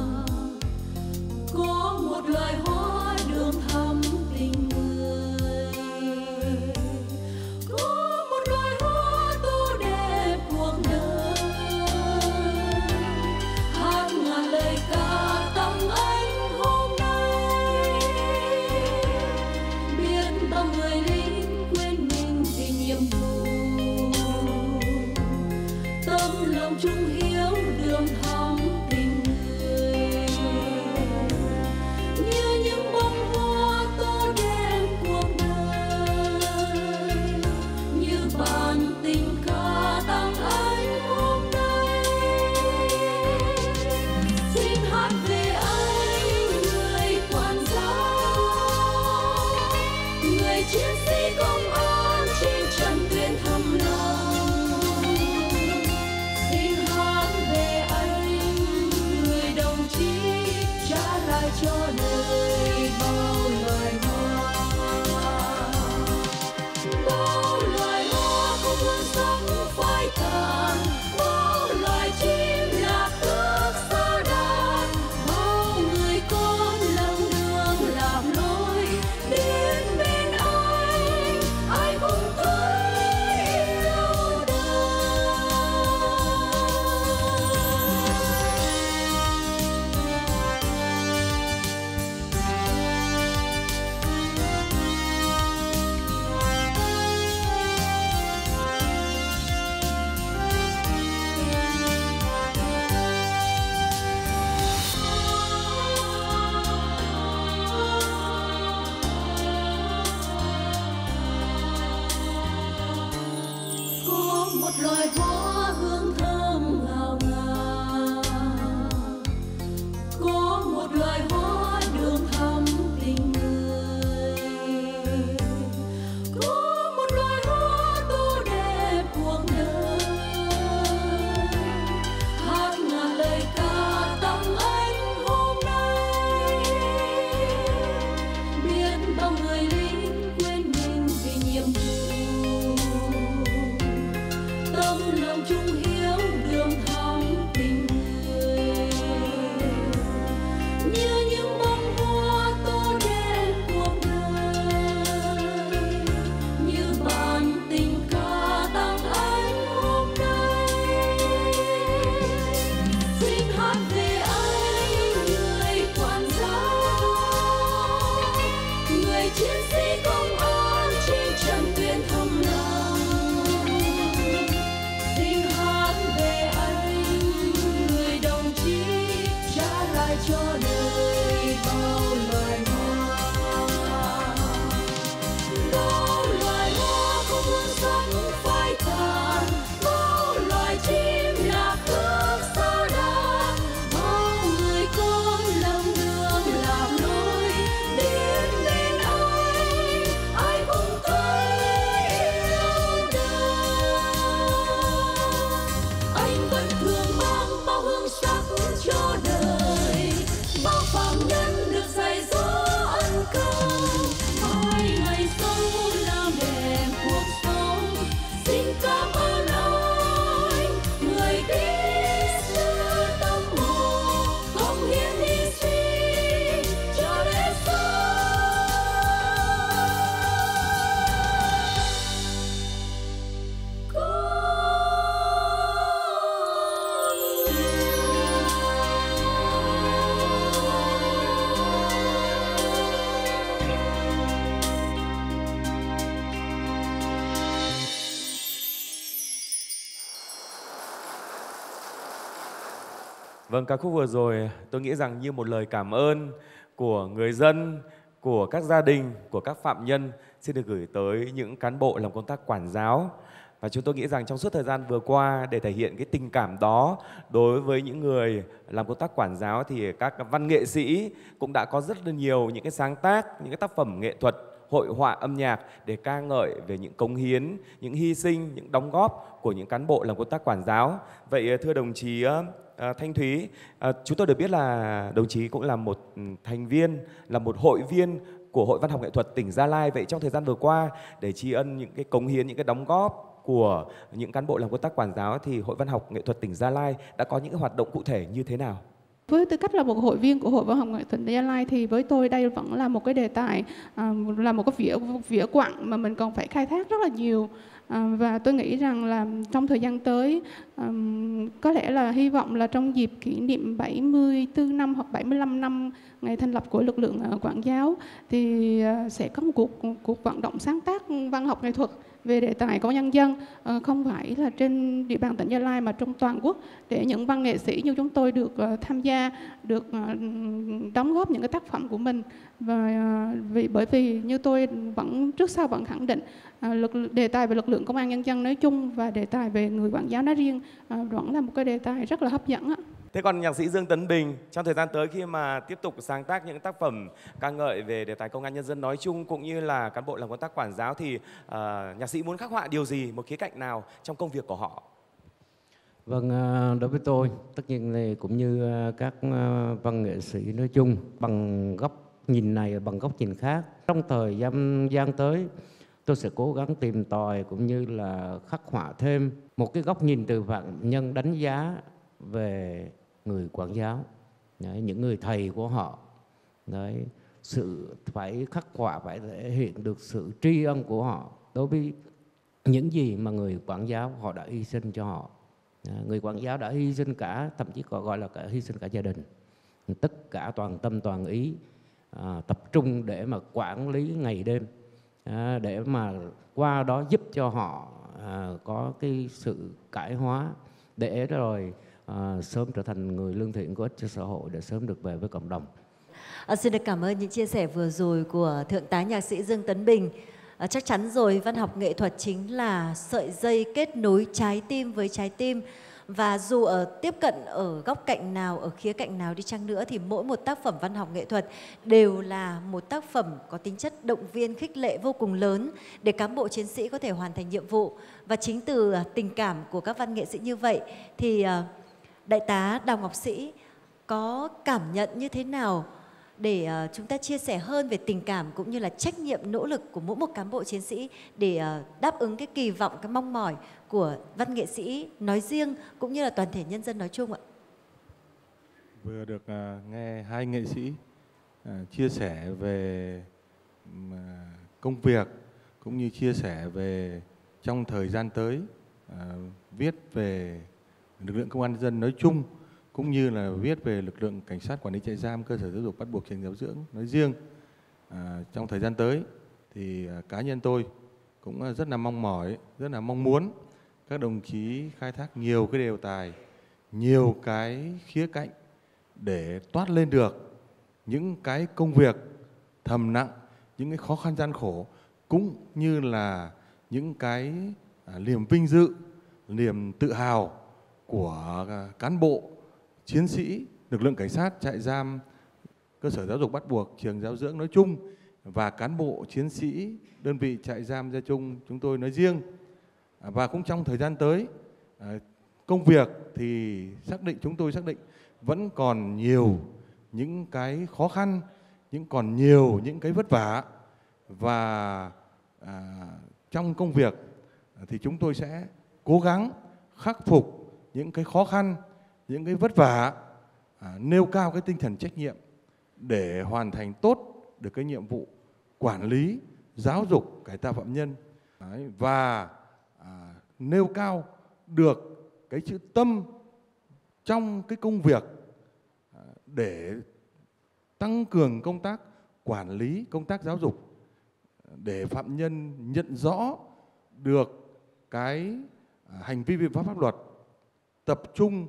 có một loài hoa đường thắm tình người, có một loài hoa tô đẹp cuộc đời, hát ngàn lời ca tặng anh hôm nay, biết bao người lính quên mình vì nhiệm vụ, tấm lòng trung hiếu đường thắm tình người, như những bông hoa tô đẹp cuộc đời, như bản tình ca tặng anh hôm nay. Xin hát về anh, người quản giáo, người chiến sĩ công an trên trận tuyến thầm lặng. Cho đời bao loài hoa, bao loài hoa không hương sắc phai tàn, bao loài chim lạc ước xa đàn, bao người con lầm đường lạc lối đến bên anh, ai cũng thấy yêu đời. Một loài hoa hương thơm ngào ngào, có một loài hoa đường thắm tình người, có một loài hoa tô đẹp cuộc đời, hát ngàn lời ca tặng anh hôm nay, biết bao người lính quên mình vì nhiệm vụ, tấm lòng chung Vâng, ca khúc vừa rồi tôi nghĩ rằng như một lời cảm ơn của người dân, của các gia đình, của các phạm nhân xin được gửi tới những cán bộ làm công tác quản giáo. Và chúng tôi nghĩ rằng trong suốt thời gian vừa qua, để thể hiện cái tình cảm đó đối với những người làm công tác quản giáo, thì các văn nghệ sĩ cũng đã có rất là nhiều những cái sáng tác, những cái tác phẩm nghệ thuật, hội họa, âm nhạc để ca ngợi về những cống hiến, những hy sinh, những đóng góp của những cán bộ làm công tác quản giáo. Vậy thưa đồng chí uh, Thanh Thúy, uh, chúng tôi được biết là đồng chí cũng là một thành viên, là một hội viên của Hội Văn học Nghệ thuật tỉnh Gia Lai. Vậy trong thời gian vừa qua, để tri ân những cái cống hiến, những cái đóng góp của những cán bộ làm công tác quản giáo, thì Hội Văn học Nghệ thuật tỉnh Gia Lai đã có những hoạt động cụ thể như thế nào? Với tư cách là một hội viên của Hội Văn học Nghệ thuật Gia Lai thì với tôi đây vẫn là một cái đề tài, à, là một cái vỉa vỉa quặng mà mình còn phải khai thác rất là nhiều. À, và tôi nghĩ rằng là trong thời gian tới, um, có lẽ là hy vọng là trong dịp kỷ niệm bảy mươi tư năm hoặc bảy mươi lăm năm ngày thành lập của lực lượng uh, quản giáo thì uh, sẽ có một cuộc cuộc vận động sáng tác văn học nghệ thuật về đề tài của nhân dân, uh, không phải là trên địa bàn tỉnh Gia Lai mà trong toàn quốc, để những văn nghệ sĩ như chúng tôi được uh, tham gia, được uh, đóng góp những cái tác phẩm của mình. Và uh, vì bởi vì như tôi vẫn trước sau vẫn khẳng định uh, lực đề tài về lực lượng công an nhân dân nói chung và đề tài về người quản giáo nói riêng uh, vẫn là một cái đề tài rất là hấp dẫn ạ. Thế còn nhạc sĩ Dương Tấn Bình, trong thời gian tới khi mà tiếp tục sáng tác những tác phẩm ca ngợi về đề tài công an nhân dân nói chung cũng như là cán bộ làm công tác quản giáo, thì uh, nhạc sĩ muốn khắc họa điều gì, một khía cạnh nào trong công việc của họ? Vâng, đối với tôi, tất nhiên là cũng như các văn nghệ sĩ nói chung, bằng góc nhìn này, bằng góc nhìn khác. Trong thời gian, gian tới, tôi sẽ cố gắng tìm tòi cũng như là khắc họa thêm một cái góc nhìn từ phạm nhân đánh giá về người quản giáo, đấy, những người thầy của họ. Đấy, sự phải khắc họa, phải thể hiện được sự tri ân của họ đối với những gì mà người quản giáo họ đã hy sinh cho họ. Người quản giáo đã hy sinh cả, thậm chí còn gọi là cả hy sinh cả gia đình, tất cả toàn tâm toàn ý, à, tập trung để mà quản lý ngày đêm, à, để mà qua đó giúp cho họ à, có cái sự cải hóa, để rồi à, sớm trở thành người lương thiện có ích cho xã hội, để sớm được về với cộng đồng. À, xin được cảm ơn những chia sẻ vừa rồi của Thượng tá nhạc sĩ Dương Tấn Bình. À, chắc chắn rồi, văn học nghệ thuật chính là sợi dây kết nối trái tim với trái tim. Và dù ở tiếp cận ở góc cạnh nào, ở khía cạnh nào đi chăng nữa, thì mỗi một tác phẩm văn học nghệ thuật đều là một tác phẩm có tính chất động viên, khích lệ vô cùng lớn để cán bộ chiến sĩ có thể hoàn thành nhiệm vụ. Và chính từ tình cảm của các văn nghệ sĩ như vậy thì Đại tá Đào Ngọc Sĩ có cảm nhận như thế nào để uh, chúng ta chia sẻ hơn về tình cảm cũng như là trách nhiệm, nỗ lực của mỗi một cán bộ chiến sĩ để uh, đáp ứng cái kỳ vọng, cái mong mỏi của văn nghệ sĩ nói riêng cũng như là toàn thể nhân dân nói chung ạ? Vừa được uh, nghe hai nghệ sĩ uh, chia sẻ về uh, công việc cũng như chia sẻ về trong thời gian tới uh, viết về lực lượng công an nhân dân nói chung, cũng như là viết về lực lượng cảnh sát quản lý trại giam, cơ sở giáo dục bắt buộc, trường giáo dưỡng nói riêng. À, trong thời gian tới thì à, cá nhân tôi cũng rất là mong mỏi, rất là mong muốn các đồng chí khai thác nhiều cái đề tài, nhiều cái khía cạnh để toát lên được những cái công việc thầm lặng, những cái khó khăn gian khổ, cũng như là những cái à, niềm vinh dự, niềm tự hào của à, cán bộ chiến sĩ lực lượng cảnh sát trại giam, cơ sở giáo dục bắt buộc, trường giáo dưỡng nói chung, và cán bộ chiến sĩ đơn vị trại giam Gia Trung chúng tôi nói riêng. Và cũng trong thời gian tới, công việc thì xác định chúng tôi xác định vẫn còn nhiều những cái khó khăn, những còn nhiều những cái vất vả, và à, trong công việc thì chúng tôi sẽ cố gắng khắc phục những cái khó khăn, những cái vất vả, à, nêu cao cái tinh thần trách nhiệm để hoàn thành tốt được cái nhiệm vụ quản lý, giáo dục, cải tạo phạm nhân. Đấy, và à, nêu cao được cái chữ tâm trong cái công việc à, để tăng cường công tác quản lý, công tác giáo dục, để phạm nhân nhận rõ được cái à, hành vi vi phạm pháp luật, tập trung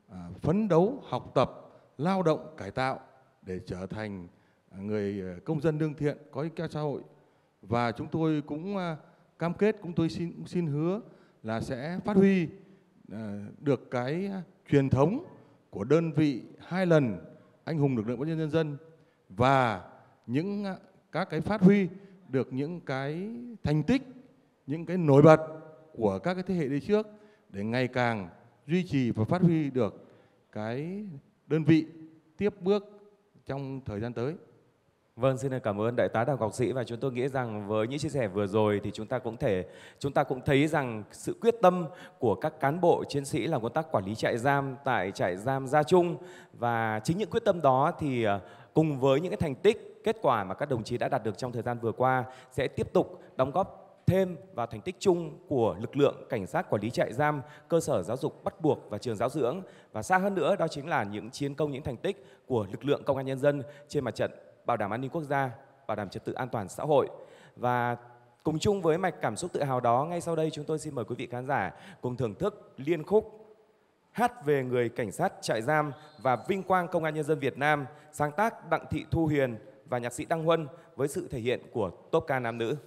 phấn đấu, học tập, lao động, cải tạo để trở thành người công dân lương thiện, có ích cho xã hội. Và chúng tôi cũng cam kết, cũng tôi xin xin hứa là sẽ phát huy được cái truyền thống của đơn vị hai lần anh hùng lực lượng công an nhân dân và những các cái phát huy được những cái thành tích, những cái nổi bật của các cái thế hệ đi trước để ngày càng duy trì và phát huy được cái đơn vị tiếp bước trong thời gian tới. Vâng, xin cảm ơn Đại tá Đào Ngọc Sĩ, và chúng tôi nghĩ rằng với những chia sẻ vừa rồi thì chúng ta cũng thể chúng ta cũng thấy rằng sự quyết tâm của các cán bộ chiến sĩ làm công tác quản lý trại giam tại trại giam Gia Trung, và chính những quyết tâm đó thì cùng với những cái thành tích, kết quả mà các đồng chí đã đạt được trong thời gian vừa qua sẽ tiếp tục đóng góp thêm vào thành tích chung của lực lượng cảnh sát quản lý trại giam, cơ sở giáo dục bắt buộc và trường giáo dưỡng, và xa hơn nữa đó chính là những chiến công, những thành tích của lực lượng công an nhân dân trên mặt trận bảo đảm an ninh quốc gia, bảo đảm trật tự an toàn xã hội. Và cùng chung với mạch cảm xúc tự hào đó, ngay sau đây chúng tôi xin mời quý vị khán giả cùng thưởng thức liên khúc Hát về người cảnh sát trại giam và vinh quang công an nhân dân Việt Nam, sáng tác Đặng Thị Thu Huyền và nhạc sĩ Đăng Huân với sự thể hiện của tốp ca nam nữ.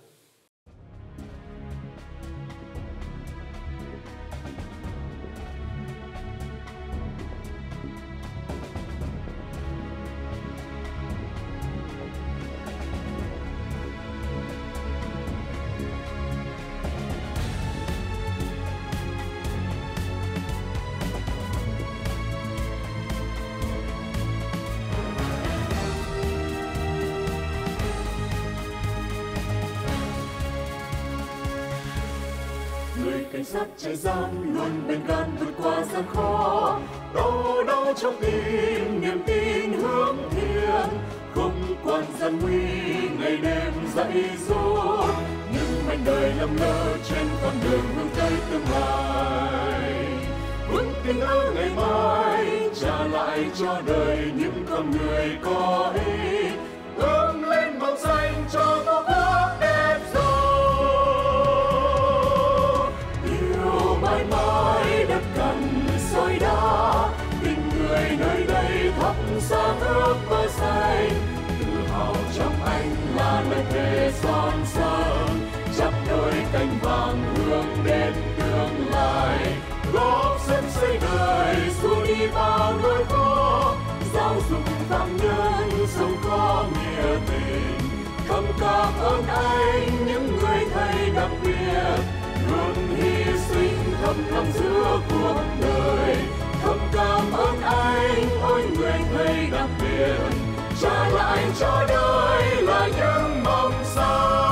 Cảnh sát trại giam luôn bền gan vượt qua gian khó, đau đau trong tim niềm tin hướng thiện, không quản gian nguy ngày đêm dậy dỗ, những mảnh đời lầm lỡ trên con đường hướng tới tương lai, vững tin ở ngày mai trả lại cho đời những con người có ích, hướng lên màu xanh cho tổ quốc đẹp giàu. Mãi mãi đất cằn sỏi đá, tình người nơi đây thắp sáng ước mơ xanh, tự hào trong anh là lời thề son sớm, chắp đôi cánh vàng hướng đến tương lai, góp sức xây đời xua đi bao nỗi khó, giáo dục phạm nhân sống có nghĩa tình, thầm cảm ơn anh những người thầy đặc biệt luôn hy sinh thầm lặng giữa cuộc đời, thầm cảm ơn anh ôi người thầy đặc biệt, trả lại cho đời là những mong sao.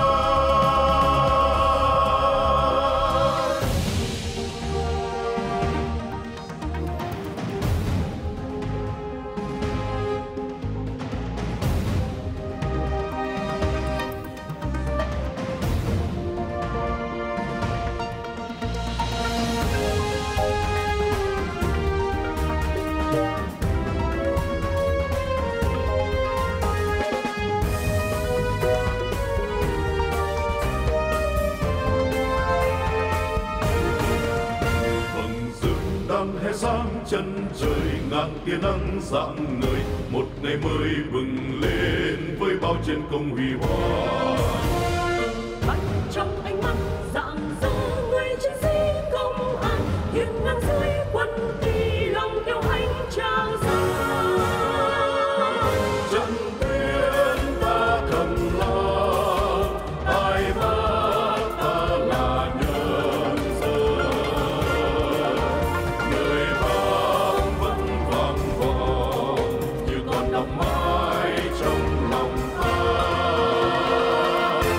Sáng chân trời ngang tia nắng rạng ngời, một ngày mới bừng lên với bao chiến công huy hoàng. Bắt trong ánh mắt rạng rỡ người chiến sĩ công an, hiên ngang dưới quân kỳ lòng kêu hành trao dâng. Trận tuyến ta thầm lo, ai bắt ta là nhân dân. Người vang vẫn vang vọng như còn đọng mãi trong lòng ta.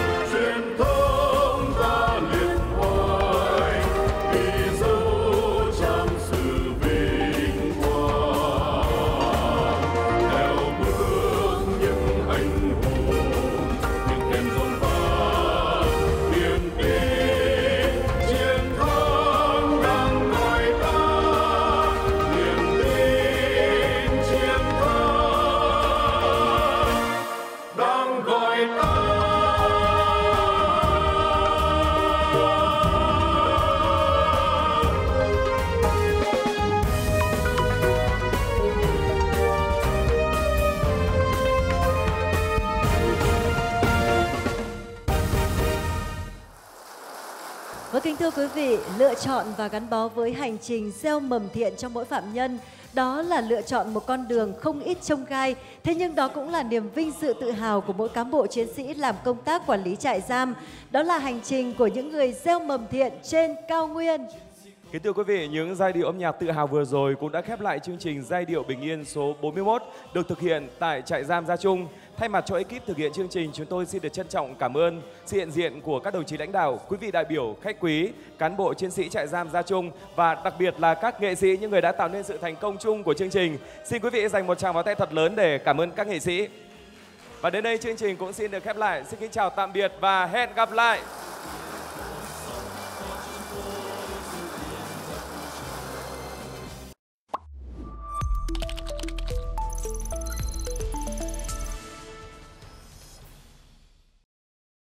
Vâng, kính thưa quý vị, lựa chọn và gắn bó với hành trình gieo mầm thiện trong mỗi phạm nhân, đó là lựa chọn một con đường không ít chông gai. Thế nhưng đó cũng là niềm vinh dự tự hào của mỗi cán bộ chiến sĩ làm công tác quản lý trại giam. Đó là hành trình của những người gieo mầm thiện trên cao nguyên. Kính thưa quý vị, những giai điệu âm nhạc tự hào vừa rồi cũng đã khép lại chương trình Giai điệu bình yên số bốn mươi mốt được thực hiện tại trại giam Gia Trung. Thay mặt cho ekip thực hiện chương trình, chúng tôi xin được trân trọng cảm ơn sự hiện diện của các đồng chí lãnh đạo, quý vị đại biểu, khách quý, cán bộ chiến sĩ trại giam Gia Trung và đặc biệt là các nghệ sĩ, những người đã tạo nên sự thành công chung của chương trình. Xin quý vị dành một tràng pháo tay thật lớn để cảm ơn các nghệ sĩ. Và đến đây chương trình cũng xin được khép lại. Xin kính chào tạm biệt và hẹn gặp lại.